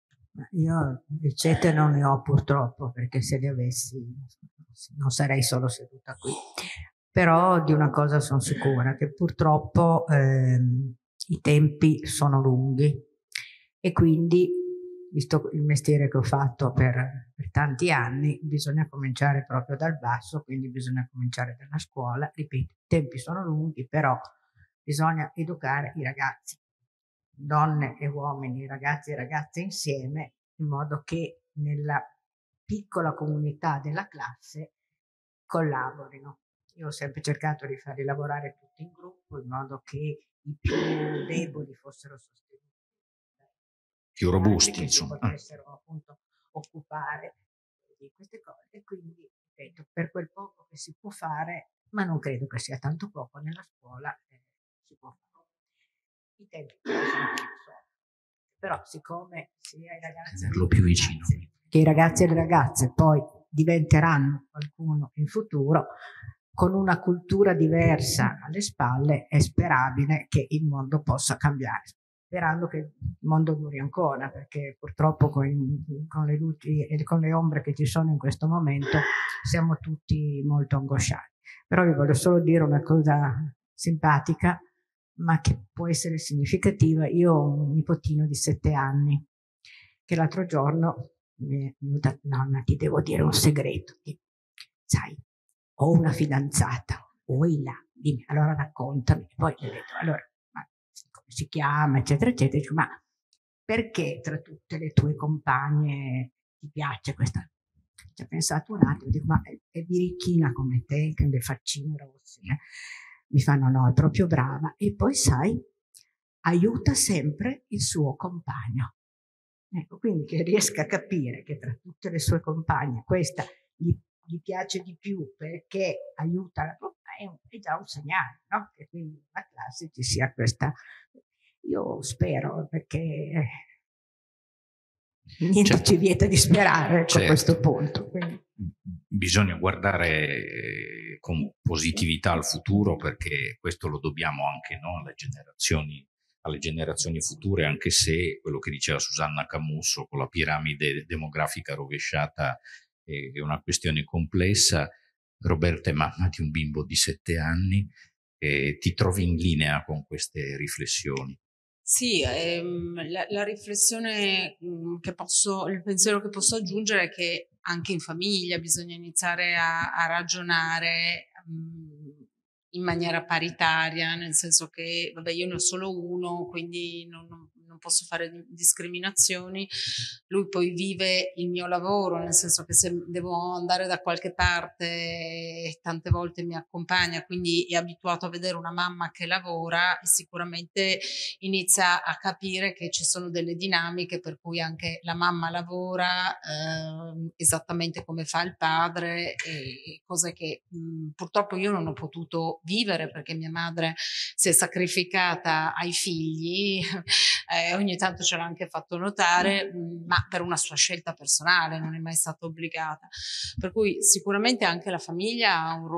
Io ricette non ne ho purtroppo, perché se le avessi non sarei solo seduta qui. Però di una cosa sono sicura, che purtroppo i tempi sono lunghi, e quindi, visto il mestiere che ho fatto per tanti anni, bisogna cominciare proprio dal basso, quindi bisogna cominciare dalla scuola. Ripeto, i tempi sono lunghi, però bisogna educare i ragazzi, donne e uomini, ragazzi e ragazze insieme, in modo che nella piccola comunità della classe collaborino. Io ho sempre cercato di farli lavorare tutti in gruppo, in modo che i più deboli fossero sostenuti, più robusti, che insomma, si potessero appunto occupare di queste cose. Quindi, ripeto, per quel poco che si può fare, ma non credo che sia tanto poco, nella scuola si può fare. I tempi sono però, siccome sia i ragazzi più vicino, che i ragazzi e le ragazze poi diventeranno qualcuno in futuro, con una cultura diversa alle spalle, è sperabile che il mondo possa cambiare, sperando che il mondo duri ancora, perché purtroppo con le luci e con le ombre che ci sono in questo momento siamo tutti molto angosciati. Però vi voglio solo dire una cosa simpatica, ma che può essere significativa. Io ho un nipotino di 7 anni che l'altro giorno mi è venuta: nonna, ti devo dire un segreto. Sai, ho una fidanzata, vuoi là? Dimmi, allora raccontami. Poi gli ho detto, allora, ma come si chiama, eccetera, eccetera. Dico, ma perché tra tutte le tue compagne ti piace questa? Ci ho pensato un attimo, dico, ma è birichina come te, con le faccine rosse, Mi fanno, no, è proprio brava. E poi, sai, aiuta sempre il suo compagno. Ecco, quindi che riesca a capire che tra tutte le sue compagne questa gli piace di più perché aiuta la compagna, è già un segnale, no? Che quindi nella classe ci sia questa. Io spero, perché niente ci vieta di sperare, a questo punto. Quindi. bisogna guardare con positività al futuro, perché questo lo dobbiamo anche, no, alle generazioni future, anche se quello che diceva Susanna Camusso con la piramide demografica rovesciata è una questione complessa. Roberta è mamma di un bimbo di 7 anni e ti trovi in linea con queste riflessioni? Sì, la riflessione il pensiero che posso aggiungere è che anche in famiglia bisogna iniziare a ragionare in maniera paritaria, nel senso che, vabbè, io ne ho solo uno, quindi non posso fare discriminazioni. Lui poi vive il mio lavoro, nel senso che se devo andare da qualche parte tante volte mi accompagna, quindi è abituato a vedere una mamma che lavora e sicuramente inizia a capire che ci sono delle dinamiche per cui anche la mamma lavora esattamente come fa il padre, e cose che purtroppo io non ho potuto vivere perché mia madre si è sacrificata ai figli, ogni tanto ce l'ha anche fatto notare, ma per una sua scelta personale, non è mai stata obbligata. Per cui sicuramente anche la famiglia ha un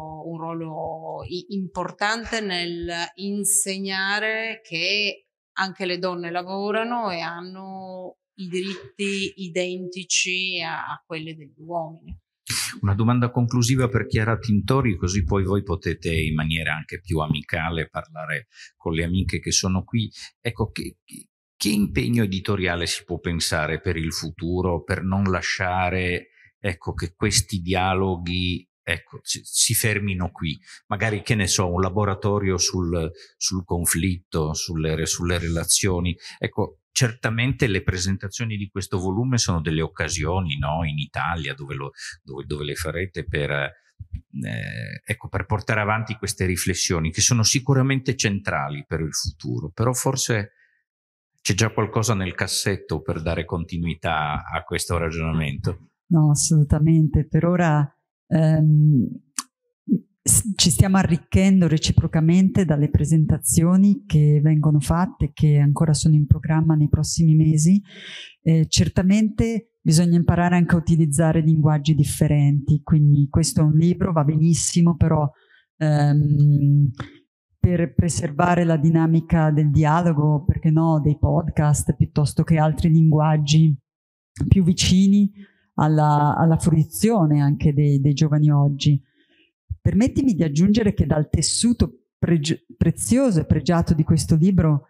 ruolo importante nel insegnare che anche le donne lavorano e hanno i diritti identici a quelli degli uomini. Una domanda conclusiva per Chiara Tintori, così poi voi potete in maniera anche più amicale parlare con le amiche che sono qui. Ecco, che impegno editoriale si può pensare per il futuro per non lasciare, ecco, che questi dialoghi, ecco, si fermino qui? Magari, che ne so, un laboratorio sul conflitto, sulle relazioni. Ecco, certamente le presentazioni di questo volume sono delle occasioni, no, in Italia, dove le farete per portare avanti queste riflessioni che sono sicuramente centrali per il futuro, però forse c'è già qualcosa nel cassetto per dare continuità a questo ragionamento. No, assolutamente. Per ora ci stiamo arricchendo reciprocamente dalle presentazioni che vengono fatte, che ancora sono in programma nei prossimi mesi. Certamente bisogna imparare anche a utilizzare linguaggi differenti, quindi questo è un libro, va benissimo, però per preservare la dinamica del dialogo, perché no, dei podcast, piuttosto che altri linguaggi più vicini alla fruizione anche dei giovani oggi. Permettimi di aggiungere che dal tessuto prezioso e pregiato di questo libro,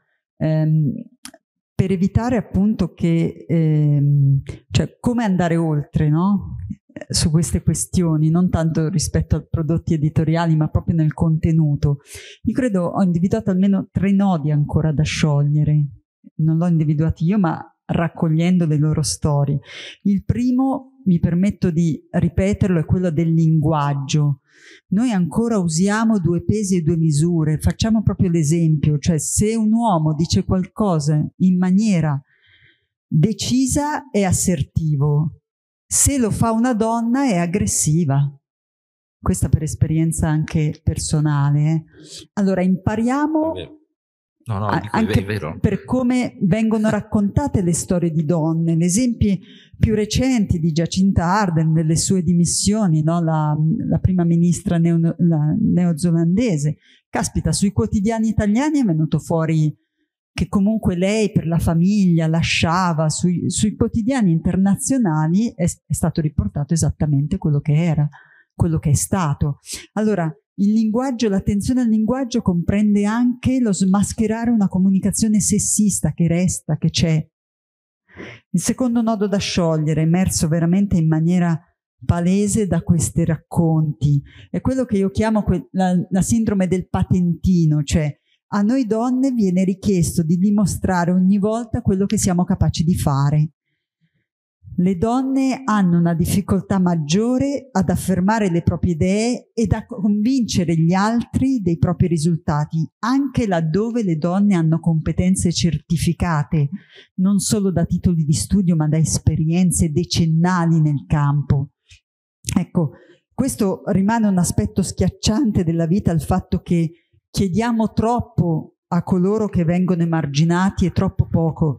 per evitare appunto che, cioè come andare oltre, no? Su queste questioni, non tanto rispetto ai prodotti editoriali, ma proprio nel contenuto. Io credo ho individuato almeno 3 nodi ancora da sciogliere. Non l'ho individuati io, ma raccogliendo le loro storie. Il primo, mi permetto di ripeterlo, è quello del linguaggio. Noi ancora usiamo 2 pesi e 2 misure, facciamo proprio l'esempio, cioè se un uomo dice qualcosa in maniera decisa è assertivo, se lo fa una donna è aggressiva. Questa per esperienza anche personale. Allora impariamo anche è vero. Per come vengono raccontate le storie di donne. Gli esempi più recenti di Jacinta Ardern nelle sue dimissioni, no? la prima ministra neozelandese. Caspita, sui quotidiani italiani è venuto fuori che comunque lei per la famiglia lasciava, sui quotidiani internazionali è stato riportato esattamente quello che era, quello che è stato. Allora, il linguaggio, l'attenzione al linguaggio comprende anche lo smascherare una comunicazione sessista che resta, che c'è. Il secondo nodo da sciogliere, emerso veramente in maniera palese da questi racconti, è quello che io chiamo la sindrome del patentino, cioè a noi donne viene richiesto di dimostrare ogni volta quello che siamo capaci di fare. Le donne hanno una difficoltà maggiore ad affermare le proprie idee ed a convincere gli altri dei propri risultati, anche laddove le donne hanno competenze certificate, non solo da titoli di studio, ma da esperienze decennali nel campo. Ecco, questo rimane un aspetto schiacciante della vita, il fatto che chiediamo troppo a coloro che vengono emarginati e troppo poco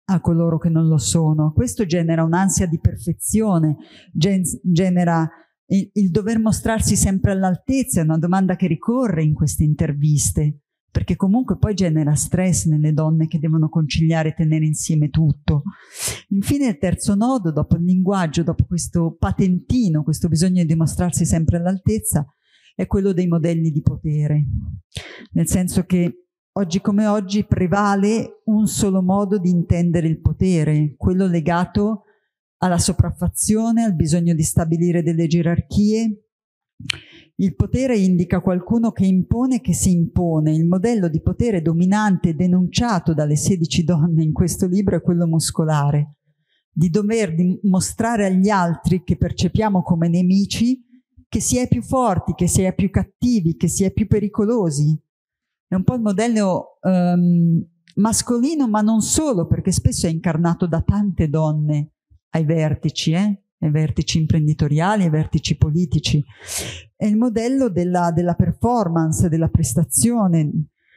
a coloro che non lo sono. Questo genera un'ansia di perfezione, genera il dover mostrarsi sempre all'altezza. È una domanda che ricorre in queste interviste, perché comunque poi genera stress nelle donne che devono conciliare e tenere insieme tutto. Infine il terzo nodo, dopo il linguaggio, dopo questo patentino, questo bisogno di dimostrarsi sempre all'altezza, è quello dei modelli di potere, nel senso che oggi come oggi prevale un solo modo di intendere il potere, quello legato alla sopraffazione, al bisogno di stabilire delle gerarchie. Il potere indica qualcuno che impone e che si impone. Il modello di potere dominante denunciato dalle 16 donne in questo libro è quello muscolare, di dover dimostrare agli altri che percepiamo come nemici che si è più forti, che si è più cattivi, che si è più pericolosi. È un po' il modello mascolino, ma non solo, perché spesso è incarnato da tante donne ai vertici, ai vertici imprenditoriali, ai vertici politici. È il modello della performance, della prestazione.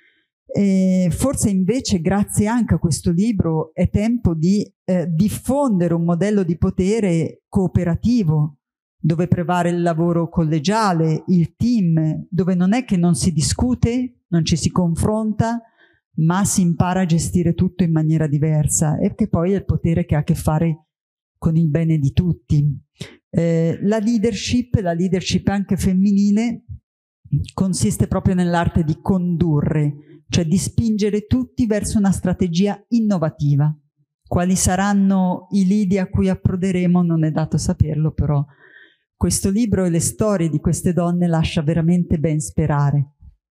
E forse invece, grazie anche a questo libro, è tempo di diffondere un modello di potere cooperativo, dove prevale il lavoro collegiale, il team, dove non è che non si discute, non ci si confronta, ma si impara a gestire tutto in maniera diversa, e che poi è il potere che ha a che fare con il bene di tutti. La leadership anche femminile consiste proprio nell'arte di condurre, cioè di spingere tutti verso una strategia innovativa. Quali saranno i lidi a cui approderemo non è dato saperlo, però questo libro e le storie di queste donne lascia veramente ben sperare.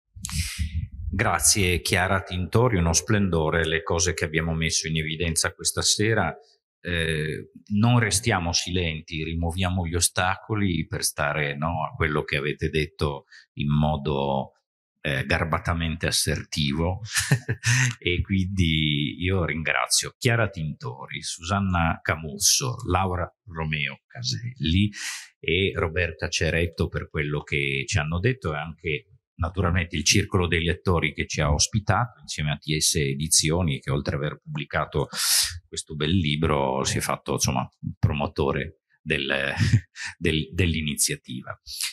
Grazie Chiara Tintori, uno splendore le cose che abbiamo messo in evidenza questa sera. Non restiamo silenti, rimuoviamo gli ostacoli per stare a quello che avete detto in modo garbatamente assertivo e quindi io ringrazio Chiara Tintori, Susanna Camusso, Laura Romeo Caselli e Roberta Ceretto per quello che ci hanno detto, e anche naturalmente il Circolo dei Lettori che ci ha ospitato insieme a TS Edizioni, che oltre ad aver pubblicato questo bel libro si è fatto promotore dell'iniziativa.